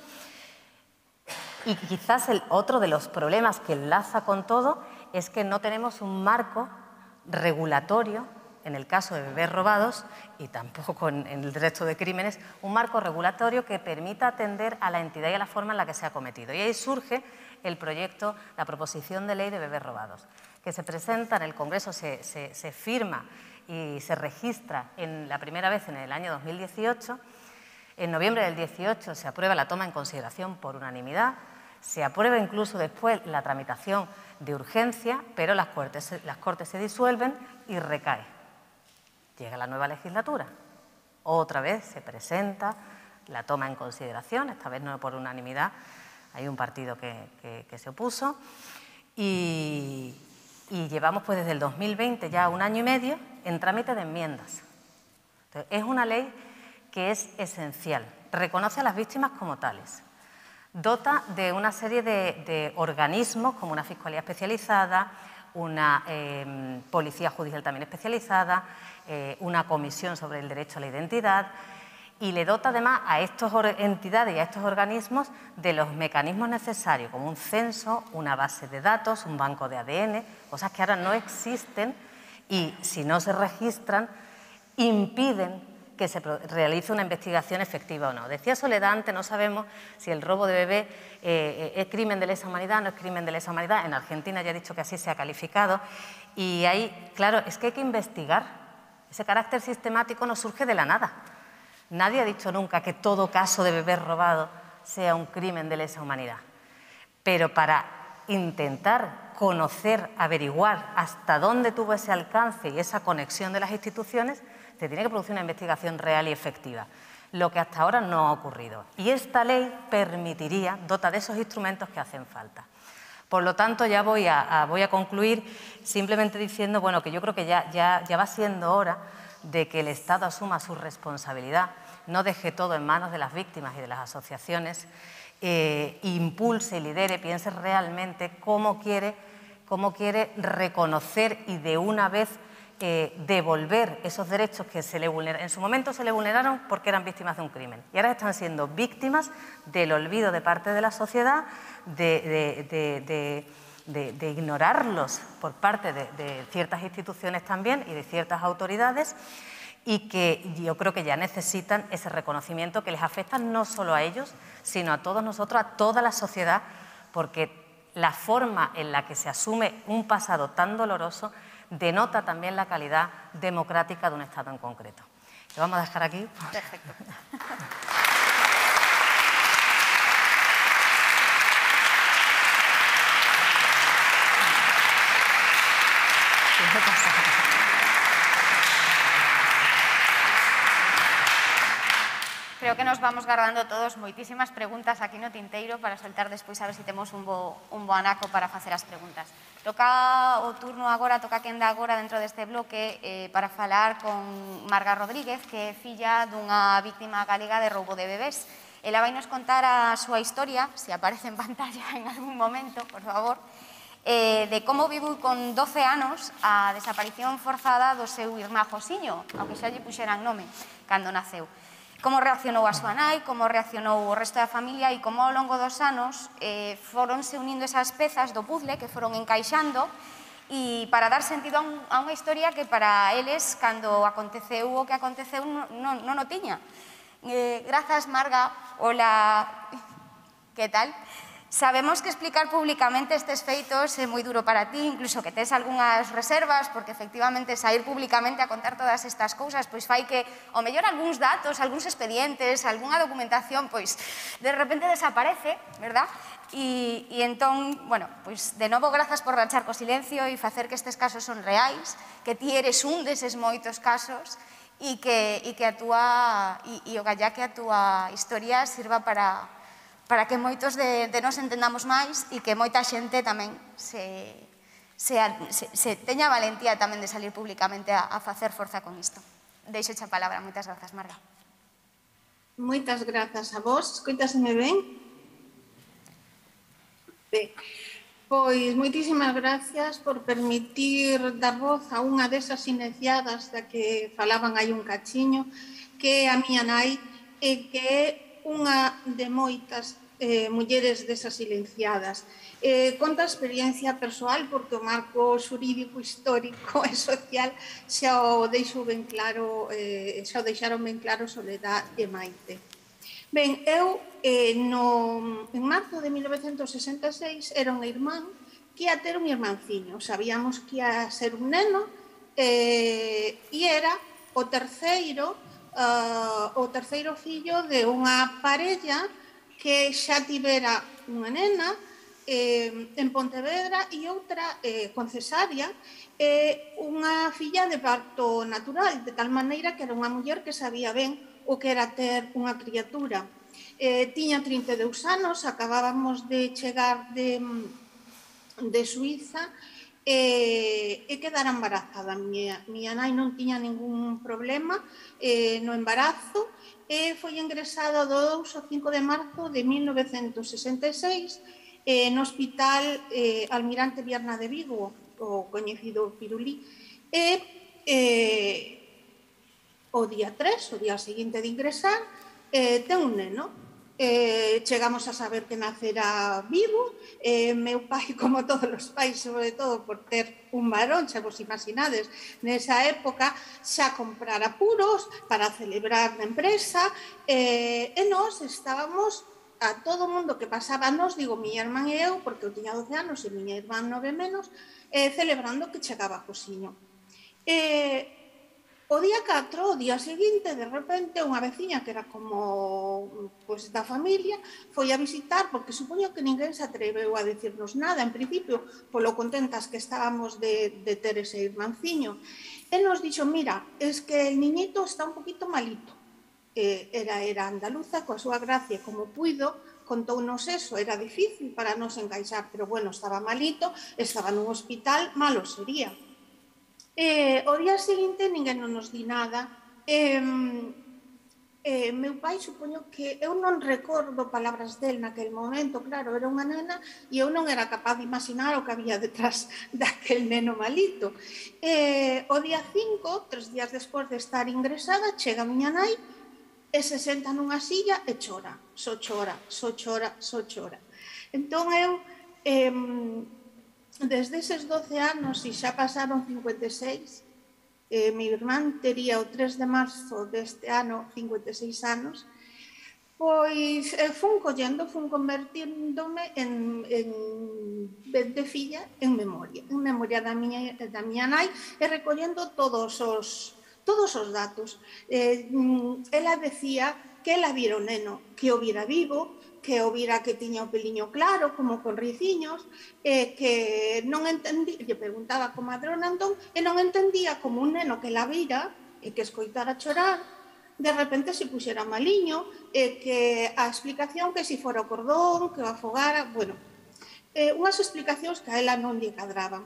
Y quizás otro de los problemas que enlaza con todo es que no tenemos un marco regulatorio, en el caso de bebés robados y tampoco en el resto de crímenes, un marco regulatorio que permita atender a la entidad y a la forma en la que se ha cometido. Y ahí surge el proyecto, la proposición de ley de bebés robados, que se presenta en el Congreso, se firma y se registra la primera vez en el año 2018. En noviembre del 18 se aprueba la toma en consideración por unanimidad, se aprueba incluso después la tramitación de urgencia, pero las Cortes se disuelven y recae. Llega la nueva legislatura, otra vez se presenta la toma en consideración, esta vez no por unanimidad, hay un partido que se opuso y llevamos pues desde el 2020 ya 1 año y medio en trámite de enmiendas. Entonces, es una ley que es esencial, reconoce a las víctimas como tales, dota de una serie de organismos como una fiscalía especializada, una policía judicial también especializada, una comisión sobre el derecho a la identidad y le dota además a estas entidades y a estos organismos de los mecanismos necesarios como un censo, una base de datos, un banco de ADN, cosas que ahora no existen y si no se registran impiden que se realice una investigación efectiva o no. Decía Soledad antes, no sabemos si el robo de bebé es crimen de lesa humanidad, no es crimen de lesa humanidad. En Argentina ya he dicho que así se ha calificado. Y ahí, claro, es que hay que investigar. Ese carácter sistemático no surge de la nada. Nadie ha dicho nunca que todo caso de bebé robado sea un crimen de lesa humanidad. Pero para intentar conocer, averiguar hasta dónde tuvo ese alcance y esa conexión de las instituciones, se tiene que producir una investigación real y efectiva, lo que hasta ahora no ha ocurrido. Y esta ley permitiría, dota de esos instrumentos que hacen falta. Por lo tanto, ya voy a concluir simplemente diciendo bueno, que yo creo que ya va siendo hora de que el Estado asuma su responsabilidad, no deje todo en manos de las víctimas y de las asociaciones, impulse y lidere, piense realmente cómo quiere reconocer y de una vez devolver esos derechos que en su momento se le vulneraron porque eran víctimas de un crimen y ahora están siendo víctimas del olvido de parte de la sociedad, de ignorarlos por parte de ciertas instituciones también y de ciertas autoridades y que yo creo que ya necesitan ese reconocimiento que les afecta no solo a ellos, sino a todos nosotros, a toda la sociedad, porque la forma en la que se asume un pasado tan doloroso denota también la calidad democrática de un Estado en concreto. Lo vamos a dejar aquí. Perfecto. Creo que nos vamos guardando todos moitísimas preguntas aquí no tinteiro para soltar despois a ver se temos un bo anaco para facer as preguntas. Toca o turno agora, toca quen dá agora dentro deste bloque para falar con Marga Rodríguez, que é filla dunha víctima galega de roubo de bebés. Ela vai nos contar a súa historia, se aparece en pantalla en algún momento, por favor, de como viviu con 12 anos a desaparición forzada do seu irmá Josiño, ao que xa lle puxeran nome, cando naceu. Como reaccionou a súa nai, como reaccionou o resto da familia e como ao longo dos anos foronse unindo esas pezas do puzzle que foron encaixando e para dar sentido a unha historia que para eles, cando aconteceu o que aconteceu, non o tiña. Grazas, Marga. Hola, que tal? Sabemos que explicar públicamente estes feitos é moi duro para ti, incluso que tes algunhas reservas, porque efectivamente sair públicamente a contar todas estas cousas pois fai que, ao mellor, algúns datos, algúns expedientes, algunha documentación, pois de repente desaparece, verdad? E entón, bueno, pois de novo grazas por rachar co silencio e facer que estes casos son reais, que ti eres un deses moitos casos e que a túa, e o gallá que a túa historia sirva para que moitos de nos entendamos máis e que moita xente tamén se teña valentía tamén de salir públicamente a facer forza con isto. Deixo a palabra. Moitas grazas, Marga. Moitas grazas a vos. Escoitaseme ben? Ben, pois moitísimas gracias por permitir dar voz a unha desas silenciadas da que falaban hai un cachiño, que é a miña nai e que é unha de moitas mulleres desas silenciadas. Conta a experiencia persoal porque o marco xurídico, histórico e social xa o deixou ben claro, xa o deixaron ben claro Soledad e Maite. Ben, eu en marzo de 1966 era unha irmán que ia ter un irmanciño. Sabíamos que ia ser un neno e era o terceiro fillo de unha parella que xa tivera unha nena en Pontevedra e outra con cesárea, unha filla de parto natural, de tal maneira que era unha muller que sabía ben o que era ter unha criatura. Tiña 32 anos, acabábamos de chegar de Suiza e quedara embarazada. Miña nai non tiña ningún problema no embarazo e foi ingresada do 2 ao 5 de marzo de 1966 no Hospital Almirante Vierna de Vigo, o coñecido Pirulí, e o día 3, o día seguinte de ingresar, ten un neno. Chegamos a saber que nacera vivo. Meu pai, como todos os pais, sobre todo por ter un varón, xa vos imaginades, nesa época xa comprara puros para celebrar na empresa, e nós estábamos a todo mundo que pasaba, nos digo, miña irmán e eu, porque eu tiña 12 anos e miña irmán 9 menos, celebrando que chegaba Josiño. O día 4, o día seguinte, de repente, unha veciña que era como da familia foi a visitar, porque supoño que ninguén se atreveu a decirnos nada, en principio, polo contentas que estábamos de ter ese irmanciño. E nos dixo, mira, es que el niñito está un poquito malito. Era andaluza, coa súa gracia, como puido, contounos eso, era difícil para nos encaixar, pero bueno, estaba malito, estaba nun hospital, malo sería. O día seguinte ninguén non nos di nada. Meu pai, supoño que eu non recordo palabras del naquele momento, claro, era unha nena e eu non era capaz de imaginar o que había detrás daquel neno malito. O día 5, 3 días despois de estar ingresada, chega a miña nai e se senta nunha silla e chora, só chora, só chora, só chora. Entón eu desde eses 12 anos, e xa pasaron 56, mi irmán tería o 3 de marzo deste ano 56 anos, pois fun collendo, fun convertíndome en vez de filla en memoria da miña nai e recollendo todos os datos. Ela decía que ela vira o neno, que o vira vivo, que o vira que tiña o peliño claro, como con riciños, que non entendía, lle preguntaba como a Madrona Antón, e non entendía como un neno que la vira e que escoitara chorar, de repente se puxera maliño, e que a explicación que se fora o cordón, que o afogara, bueno, unhas explicacións que a ela non lle cadraban.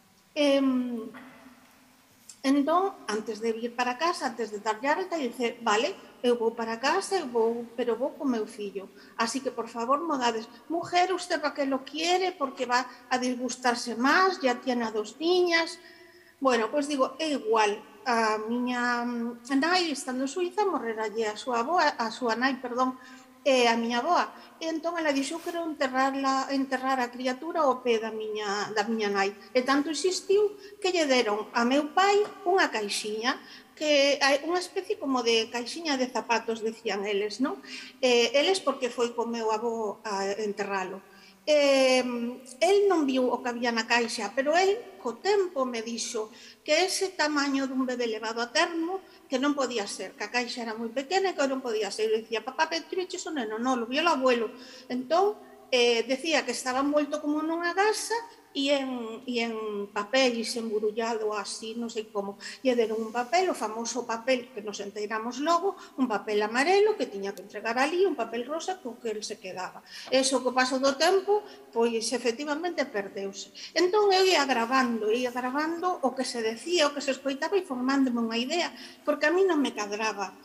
Entón, antes de vir para casa, antes de darlle alta, dice, vale, eu vou para casa, pero vou con meu fillo. Así que, por favor, modades. Mujer, usted para que lo quiere, porque va a disgustarse máis, ya tiene a 2 niñas. Bueno, pois digo, é igual. A miña nai, estando en Suiza, morreralle a súa nai, a miña avoa. E entón, ela dixo, eu quero enterrar a criatura ao pé da miña nai. E tanto insistiu que lle deron a meu pai unha caixiña, que hai unha especie como de caixiña de zapatos, decían eles, non? Eles porque foi co meu avó a enterralo. El non viu o que había na caixa, pero el, co tempo, me dixo que ese tamaño dun bebé levado a termo, que non podía ser, que a caixa era moi pequena e que non podía ser. Eu dicía, papá, tireches o neno? Non, lo vio o abuelo. Entón, decía que estaba envuelto como nunha gasa e en papel e emburullado así, non sei como. E deron un papel, o famoso papel que nos enteiramos logo, un papel amarelo que tiña que entregar ali, un papel rosa co que el se quedaba. Eso, co paso do tempo, pois efectivamente perdeuse. Entón eu ia gravando o que se decía, o que se escoitaba e formándome unha idea, porque a mí non me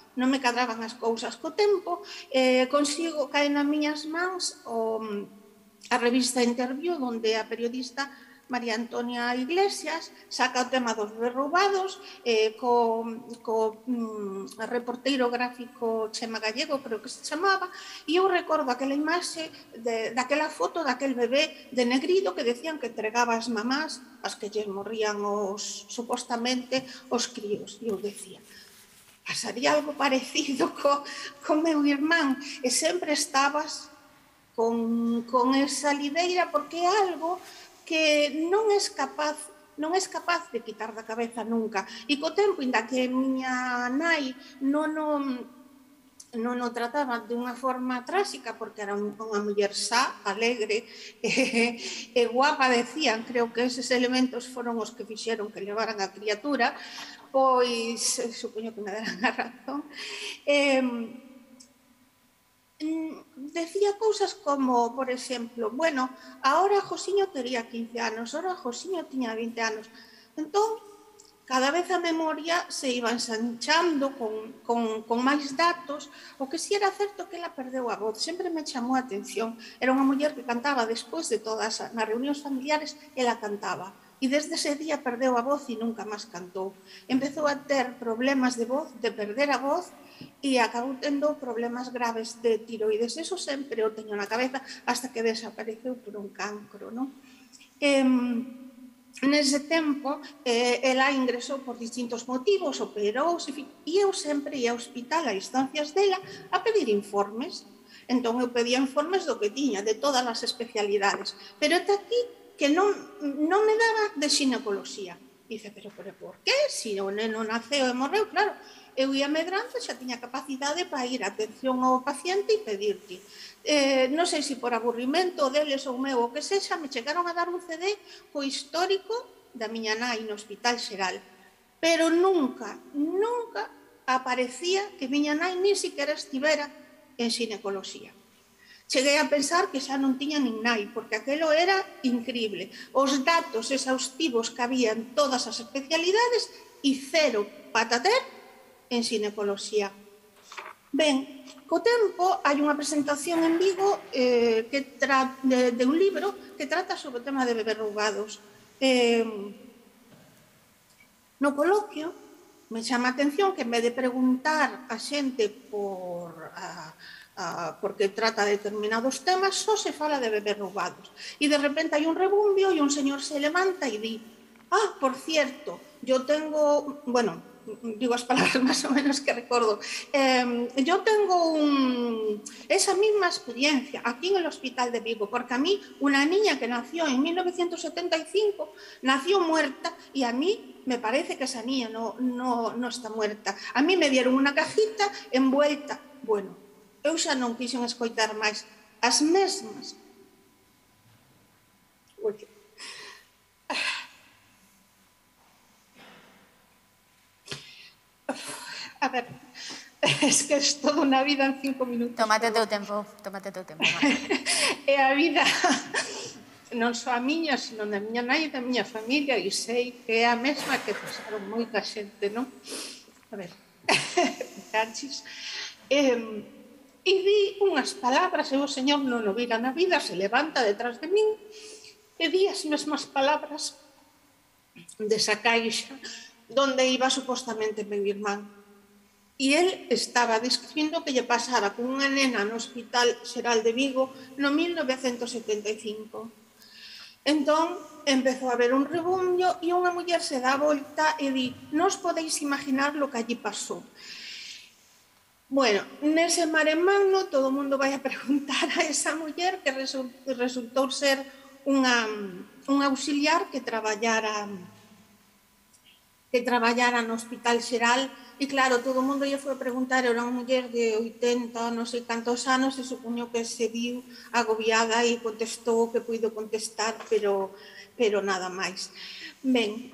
cadraban as cousas. Co tempo consigo caer nas miñas mans revista Interview, onde a periodista María Antonia Iglesias saca o tema dos bebés roubados co reporteiro gráfico Chema Gallego, creo que se chamaba, e eu recordo aquela imaxe daquela foto daquel bebé de negrido que decían que entregaba as mamás as que lles morrían supostamente os críos. E eu decía, pasaría algo parecido co meu irmán, e sempre estabas con esa lideira, porque é algo que non és capaz de quitar da cabeza nunca. E co tempo, inda que miña nai non o trataba de unha forma tráxica, porque era unha muller sá, alegre e guapa, decían, creo que eses elementos foron os que fixeron que levaran a criatura, pois supoño que me darán a razón. Decía cousas como, por exemplo, bueno, ahora Josiño tería 15 anos, ahora Josiño tiña 20 anos. Entón, cada vez a memoria se iba ensanchando con máis datos, o que si era certo que ela perdeu a voz, sempre me chamou a atención. Era unha muller que cantaba despois de todas, nas reunións familiares, ela cantaba. E desde ese día perdeu a voz e nunca máis cantou. Empezou a ter problemas de voz, de perder a voz, e acabou tendo problemas graves de tiroides. Eso sempre o teño na cabeza hasta que desapareceu por un cancro, non? Nese tempo, ela ingresou por distintos motivos, operouse, e eu sempre ia ao hospital, a instancias dela, a pedir informes. Entón, eu pedía informes do que tiña, de todas as especialidades. Pero até aquí, que non me daba de xinecoloxía. Dice, pero por qué? Si o neno naceu e morreu, claro, eu ia medrando, xa tiña capacidade para ir a atención ao paciente e pedirte. Non sei se por aburrimento deles ou meu ou que sexa, me chegaron a dar un CD co histórico da miña nai no Hospital Xeral. Pero nunca aparecía que miña nai nin siquiera estivera en xinecoloxía. Cheguei a pensar que xa non tiña nin nai, porque aquelo era increíble. Os datos exhaustivos que había en todas as especialidades e cero patater en xinecoloxía. Ben, co tempo hai unha presentación en Vigo de un libro que trata sobre o tema de bebés roubados. No coloquio me chama a atención que en vez de preguntar a xente porque trata determinados temas, só se fala de bebés roubados. E de repente hai un rebumbio e un señor se levanta e di, por cierto, yo tengo, bueno, digo as palabras máis ou menos que recordo, yo tengo esa misma experiencia aquí en el Hospital de Vigo, porque a mí una niña que nació en 1975 nació muerta y a mí me parece que esa niña no está muerta. A mí me dieron una cajita envuelta. Bueno, eu xa non quixen escoitar máis as mesmas. A ver, es que es toda unha vida en 5 minutos. Tómate teu tempo. E a vida non só a miña, sino da miña nai e da miña familia, e sei que é a mesma que pasaron moita xente, non? A ver, cachis. E di unhas palabras, e o señor non o vira na vida, se levanta detrás de min, e di as mesmas palabras desa caixa donde iba supostamente meu irmán. E el estaba describindo que lle pasara con unha nena no Hospital Xeral de Vigo no 1975. Entón, empezou a haber un rebumbio e unha muller se dá a volta e di, non os podéis imaginar lo que allí pasou. Bueno, nese mare magno todo o mundo vai a preguntar a esa muller que resultou ser unha auxiliar que traballara no Hospital Xeral e claro, todo o mundo lle foi a preguntar, era unha muller de 80, non sei cantos anos e supoño que se viu agobiada e contestou o que puido contestar, pero nada máis. Ben,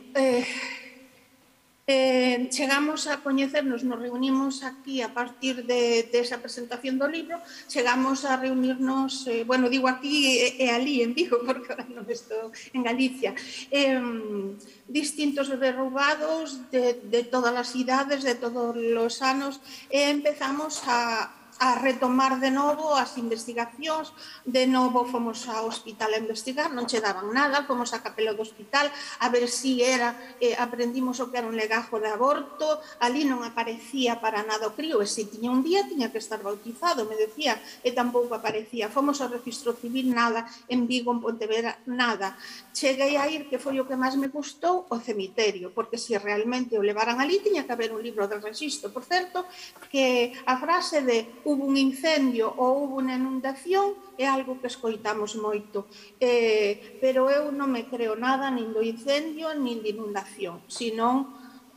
chegamos a coñecernos, nos reunimos aquí a partir desa presentación do libro, chegamos a reunirnos, bueno, digo aquí e ali en Vigo, porque ahora non estou en Galicia, distintos bebés roubados de todas as idades, de todos os anos, e empezamos a retomar de novo as investigacións, de novo fomos ao hospital a investigar, non che daban nada, fomos a capela do hospital a ver si era, aprendimos o que era un legajo de aborto, ali non aparecía para nada o crío, e se tiña un día tiña que estar bautizado, me decía, e tampouco aparecía. Fomos ao registro civil, nada, en Vigo, en Pontevedra, nada. Cheguei a ir, que foi o que máis me gustou, ao cemiterio, porque se realmente o levaran ali, tiña que haber un libro de registro. Por certo, que a frase de hubo un incendio ou hubo unha inundación é algo que escoitamos moito, pero eu non me creo nada nin do incendio nin de inundación, senón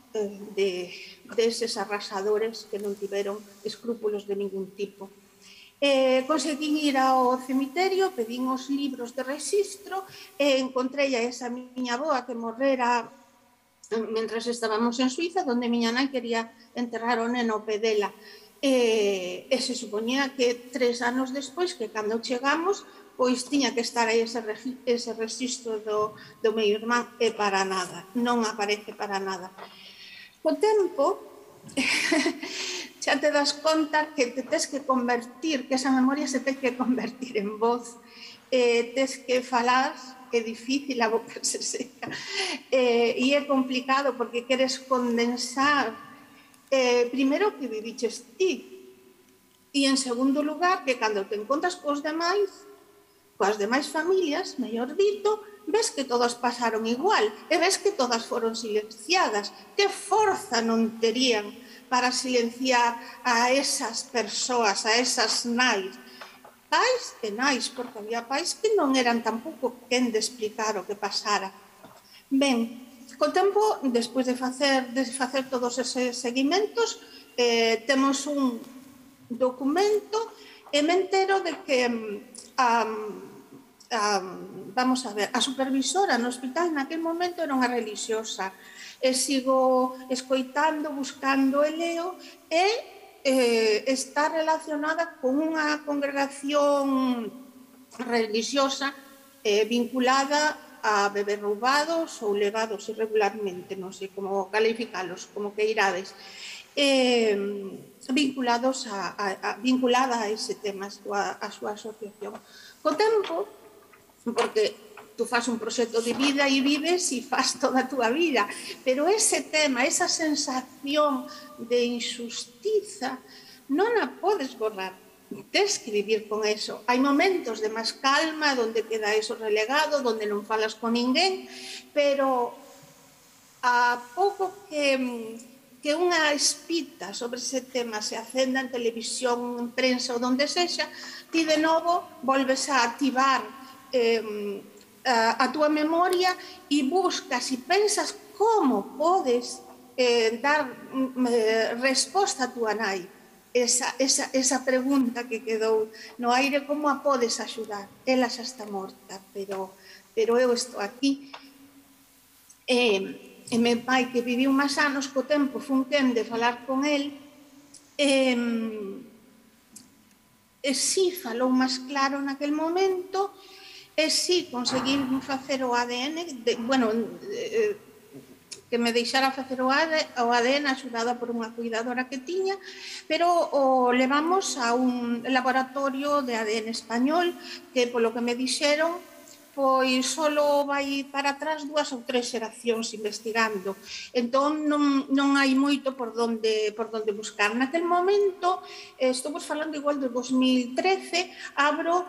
deses arrasadores que non tiveron escrúpulos de ningún tipo. Conseguín ir ao cemiterio, pedín os libros de registro e encontrei a esa miña avoa que morrera mentras estábamos en Suiza, donde miña nai quería enterrar o neno ao pé dela. E se supoñía que 3 anos despois, que cando chegamos, pois tiña que estar aí ese registro do meu irmán, e para nada, non aparece para nada. Co tempo, xa te das conta que te tes que convertir, que esa memoria se ten que convertir en voz, tes que falar, é difícil, a boca se seca, e é complicado porque queres condensar primeiro que viviches ti, e en segundo lugar que cando te encontras coas demais familias, mellor dito, ves que todas pasaron igual e ves que todas foron silenciadas. Que forza non terían para silenciar a esas persoas, a esas nais? Pais e nais, porque había pais que non eran tampouco quen de explicar o que pasara. Ben, co tempo, despois de facer todos eses seguimentos, temos un documento e me entero de que vamos a ver, a supervisora no hospital naquele momento era unha religiosa, e sigo escoitando, buscando e leo, e está relacionada con unha congregación religiosa vinculada a bebés roubados ou levados irregularmente, non sei como calificalos, como que irades, vinculada a ese tema, a súa asociación. Co tempo, porque tú fas un proxecto de vida e vives e fas toda a túa vida, pero ese tema, esa sensación de injustiza, non a podes borrar. Tens que vivir con eso. Hai momentos de máis calma, onde queda eso relegado, onde non falas con ninguén, pero a pouco que unha espita sobre ese tema se acenda en televisión, en prensa ou donde sexa, ti de novo volves a activar a túa memoria e buscas e pensas como podes dar resposta a túa nai. Esa pregunta que quedou no aire, como a podes axudar? Ela xa está morta, pero eu estou aquí. E meu pai, que viviu máis anos, co tempo fun quen de falar con el, e si falou máis claro naquele momento, e si conseguir facer o ADN, que me deixara facer o ADN axudada por unha cuidadora que tiña, pero o levamos a un laboratorio de ADN español que, polo que me dixeron, pois só vai para atrás 2 ou 3 xeracións investigando. Entón non hai moito por donde buscar. Naquele momento, estamos falando igual de 2013, abro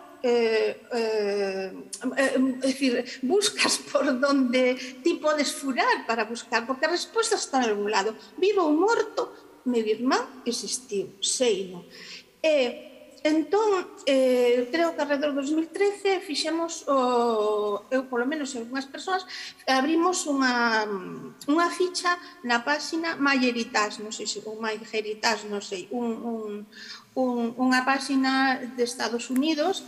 buscas por donde ti podes furar para buscar, porque a resposta está en algún lado. Vivo ou morto, meu irmán existiu, seino. Entón, creo que alrededor de 2013 fixemos, eu polo menos e algunhas persoas, abrimos unha ficha na páxina Mayeritas, non sei se ou Mayeritas, non sei, unha páxina de Estados Unidos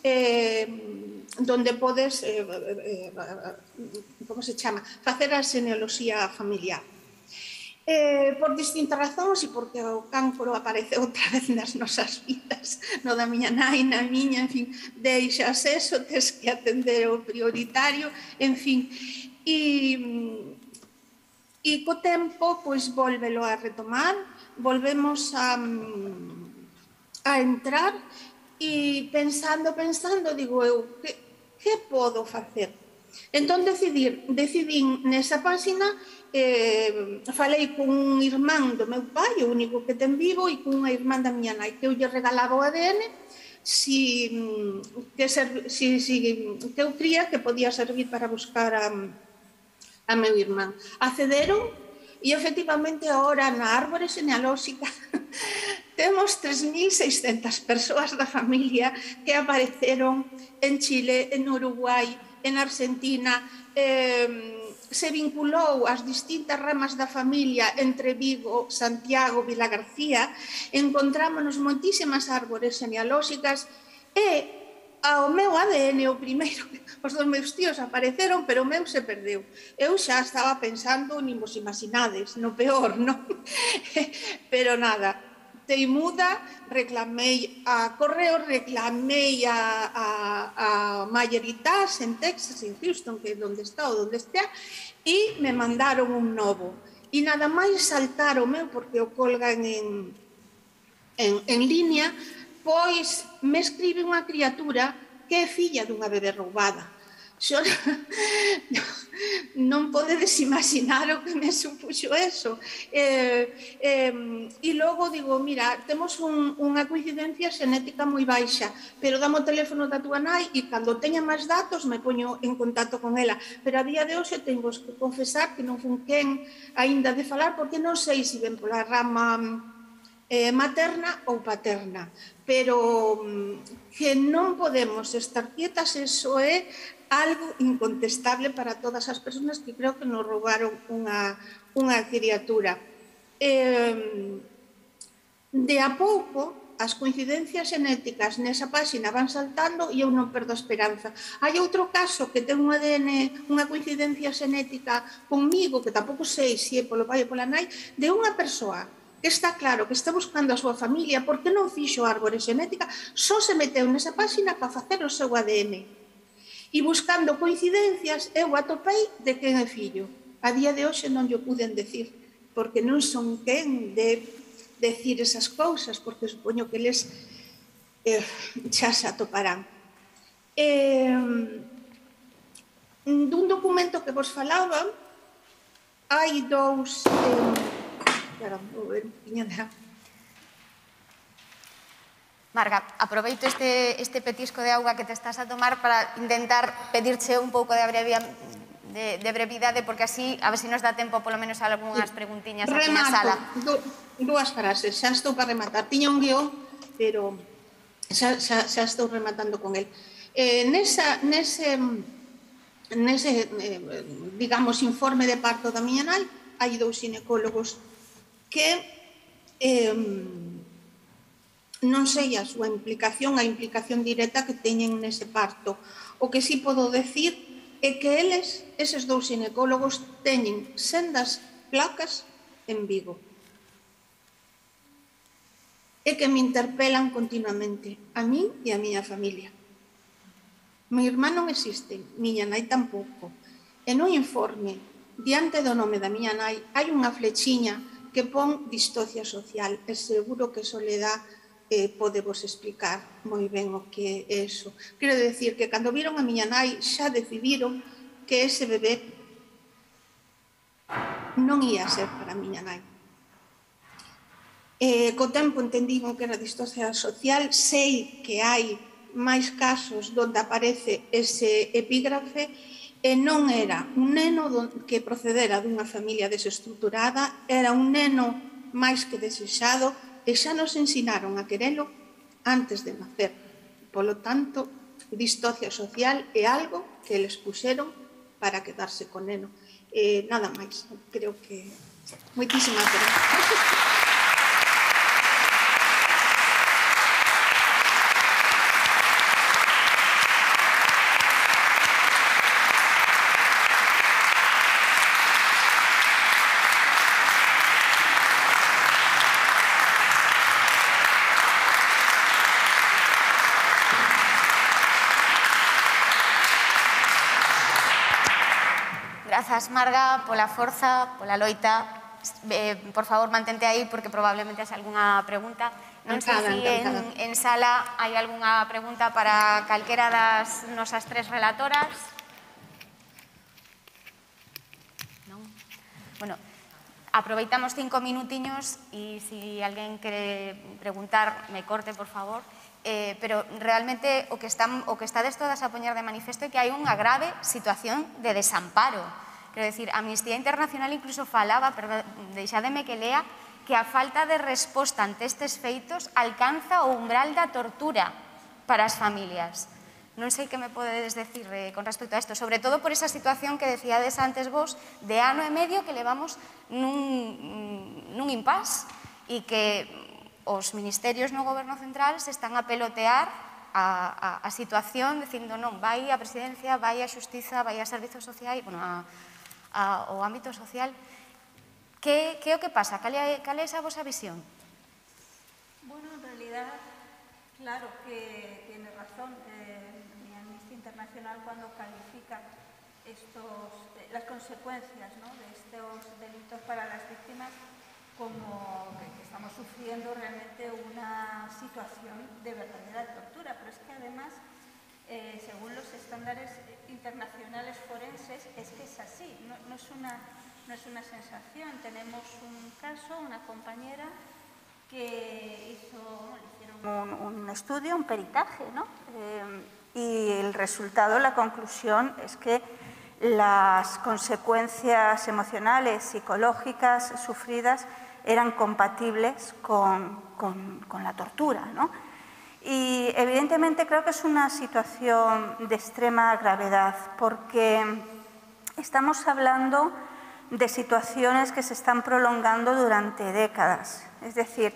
donde podes, como se chama, facer a genealoxía familiar. Por distintas razóns e porque o cancro aparece outra vez nas nosas vidas, no da miña nai, na miña, en fin, deixas eso, tes que atender o prioritario, en fin, e co tempo, pois, volvelo a retomar, volvemos a a entrar e pensando, digo eu, que podo facer? Entón decidín nesa páxina, falei cun irmán do meu pai, o único que ten vivo, e cunha irmán da miña nai, que eu lle regalaba o ADN, que eu cría que podía servir para buscar a meu irmán. Accederon e, efectivamente, agora na árbore genealóxica temos 3.600 persoas da familia que apareceron en Chile, en Uruguai, en Argentina, se vinculou as distintas ramas da familia entre Vigo, Santiago, Vilagarcía, encontrámonos moitísimas árbores genealóxicas e ao meu ADN, o primeiro, os dos meus tíos apareceron, pero o meu se perdeu. Eu xa estaba pensando, nin vos imaginades, no peor, non? Pero nada, teimuda, reclamei a Correo, reclamei a Mayeritas en Texas, en Houston, que é onde está ou onde está, e me mandaron un novo. E nada máis saltar o meu, porque o colgan en línea, pois me escribe unha criatura que é filla dunha bebé roubada. Xo non podedes imaginar o que me supuxo eso. E logo digo, mira, temos unha coincidencia xenética moi baixa, pero dame o teléfono da túa nai e cando teña máis datos me poño en contacto con ela. Pero a día de hoxe tengo que confesar que non fun quen aínda de falar, porque non sei se ven pola rama materna ou paterna, pero que non podemos estar quietas, eso é algo incontestable para todas as persoas que creo que nos roubaron unha criatura. De a pouco, as coincidencias xenéticas nesa páxina van saltando e eu non perdo a esperanza. Hai outro caso que ten un ADN, unha coincidencia xenética conmigo, que tampouco sei se é polo pai ou pola nai, de unha persoa que está claro que está buscando a súa familia porque non fixo árbore xenética, só se meteu nesa páxina para facer o seu ADN. E buscando coincidencias, eu atopei de quen é fillo. A día de hoxe non lle puden decir, porque non son quen de decir esas cousas, porque supoño que eles xa se atoparán. Dun documento que vos falaba, hai dous... Marga, aproveito este petisco de auga que te estás a tomar para intentar pedirche un pouco de brevidade, porque así, a ver se nos dá tempo polo menos a algunhas preguntiñas aquí na sala. Dúas frases, xa estou para rematar. Tiña un guión, pero xa estou rematando con el. Nese, digamos, informe de parto da miña nai, hai dous ginecólogos que non sei a súa implicación, a implicación directa que teñen nese parto. O que sí podo decir é que eles, eses dous ginecólogos, teñen sendas placas en Vigo e que me interpelan continuamente, a min e a miña familia. Mi irmán non existe, miña nai tampouco. E no informe, diante do nome da miña nai, hai unha flechiña que pon distocia social. É seguro que Soledad podemos explicar moi ben o que é eso. Quero decir que cando viron a miña nai xa decidiron que ese bebé non ia ser para a miña nai. Co tempo entendín que era distocia social, sei que hai máis casos onde aparece ese epígrafe e non era un neno que procedera dunha familia desestruturada, era un neno máis que desexado e xa nos ensinaron a querelo antes de nacer. Polo tanto, distocia social é algo que eles puxeron para quedarse con neno. Nada máis, creo que... Moitísimas gracias. Grazas, Marga, pola forza, pola loita. Por favor, mantente aí porque probablemente haxe algunha pregunta. Non sei se en sala hai algunha pregunta para calquera das nosas tres relatoras. Non? Bueno, aproveitamos 5 minutiños e se alguén quere preguntar, me corte, por favor. Pero realmente o que estades todas a poñer de manifesto é que hai unha grave situación de desamparo. Quero dicir, Amnistía Internacional incluso falaba, deixádeme que lea, que a falta de resposta ante estes feitos alcanza o umbral da tortura para as familias. Non sei que me podedes decir con respecto a isto, sobre todo por esa situación que decíades antes vos, de ano e medio que levamos nun impás e que os ministerios no Goberno Central se están a pelotear a situación, dicindo non, vai a Presidencia, vai a Xustiza, vai a Servizos Sociais, bueno, ao ámbito social. Que é o que pasa? Cal é esa vosa visión? Bueno, en realidad, claro que tiene razón Amnistía Internacional cuando califica las consecuencias, ¿no?, de estos delitos para las víctimas como que estamos sufriendo realmente una situación de verdadera tortura, pero es que además, según los estándares internacionales forenses, es que es así, no es una sensación. Tenemos un caso, una compañera que hicieron un estudio, un peritaje, ¿no? Y el resultado, la conclusión es que las consecuencias emocionales, psicológicas sufridas eran compatibles con la tortura, ¿no? Y evidentemente creo que es una situación de extrema gravedad porque estamos hablando de situaciones que se están prolongando durante décadas. Es decir,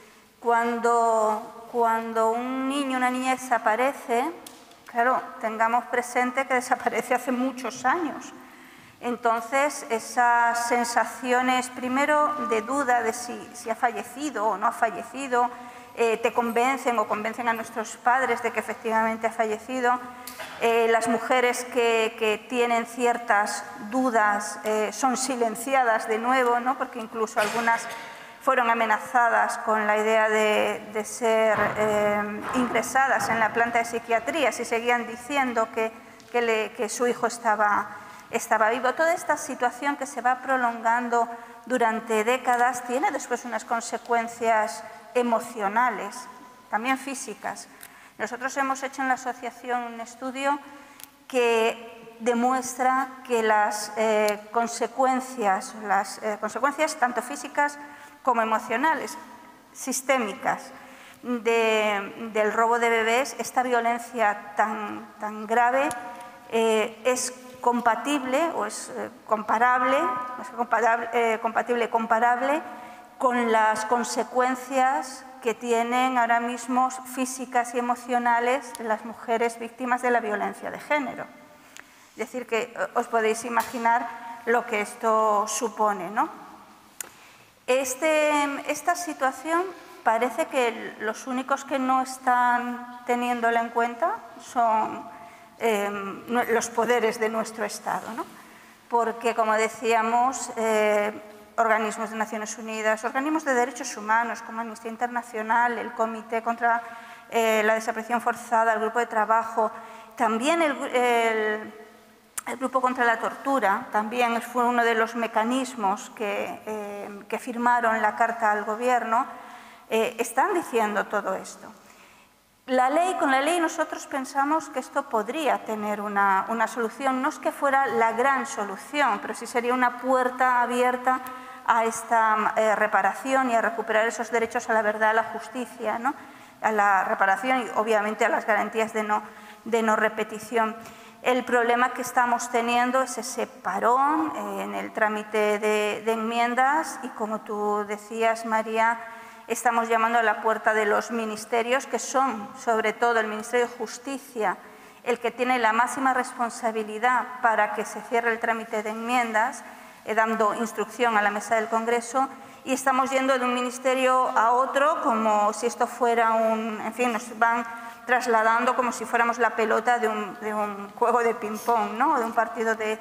cuando un niño o una niña desaparece, claro, tengamos presente que desaparece hace muchos años. Entonces, esas sensaciones, primero, de duda de si ha fallecido o no ha fallecido, te convencen o convencen a nuestros padres de que efectivamente ha fallecido. Las mujeres que tienen ciertas dudas son silenciadas de nuevo, ¿no?, porque incluso algunas fueron amenazadas con la idea de ser ingresadas en la planta de psiquiatría si seguían diciendo que su hijo estaba vivo. Toda esta situación que se va prolongando durante décadas tiene después unas consecuencias emocionales, también físicas. Nosotros hemos hecho en la asociación un estudio que demuestra que las consecuencias tanto físicas como emocionales, sistémicas, del robo de bebés, esta violencia tan grave es compatible o es comparable con las consecuencias que tienen ahora mismo físicas y emocionales las mujeres víctimas de la violencia de género. Es decir, que os podéis imaginar lo que esto supone, ¿no? Esta situación parece que los únicos que no están teniéndola en cuenta son los poderes de nuestro Estado, ¿no? Porque, como decíamos, organismos de Naciones Unidas, organismos de derechos humanos como Amnistía Internacional, el Comité contra la Desaparición Forzada, el Grupo de Trabajo, también el Grupo contra la Tortura, también fue uno de los mecanismos que firmaron la carta al Gobierno, están diciendo todo esto. Con la ley nosotros pensamos que esto podría tener una solución, no es que fuera la gran solución, pero sí sería una puerta abierta a esta reparación y a recuperar esos derechos a la verdad, a la justicia, ¿no?, a la reparación y obviamente a las garantías de no repetición. El problema que estamos teniendo es ese parón en el trámite de enmiendas y, como tú decías, María, estamos llamando a la puerta de los ministerios, que son, sobre todo, el Ministerio de Justicia, el que tiene la máxima responsabilidad para que se cierre el trámite de enmiendas, dando instrucción a la mesa del Congreso, y estamos yendo de un ministerio a otro como si esto fuera en fin, nos van trasladando como si fuéramos la pelota de un juego de ping-pong, ¿no?, o de un partido de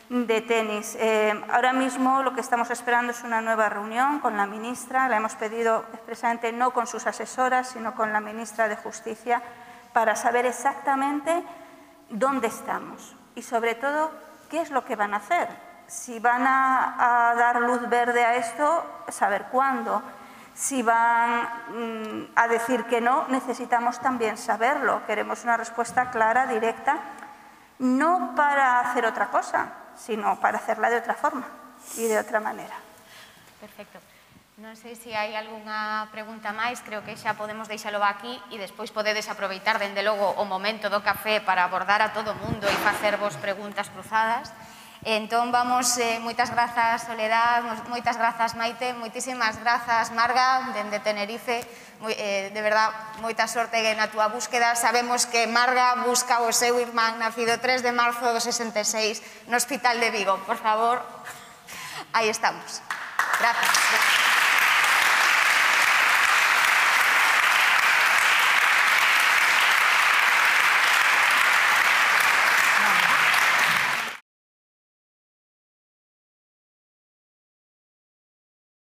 de tenis. Ahora mismo lo que estamos esperando es una nueva reunión con la ministra. La hemos pedido expresamente no con sus asesoras, sino con la ministra de Justicia, para saber exactamente dónde estamos y, sobre todo, qué es lo que van a hacer. Si van a dar luz verde a esto, saber cuándo. Si van a decir que no, necesitamos también saberlo. Queremos una respuesta clara, directa, no para hacer otra cosa, sino para hacerla de otra forma y de otra manera. Perfecto. Non sei se hai algunha pregunta máis, creo que xa podemos deixalo aquí e despois podedes aproveitar, dende logo, o momento do café para abordar a todo o mundo e facervos preguntas cruzadas. Entón, vamos, moitas grazas, Soledad, moitas grazas, Maite, moitísimas grazas, Marga, dende Tenerife. De verdad, moita sorte na túa búsqueda. Sabemos que Marga busca o seu irmán nacido 3 de marzo do 66 no Hospital de Vigo. Por favor, aí estamos. Gracias.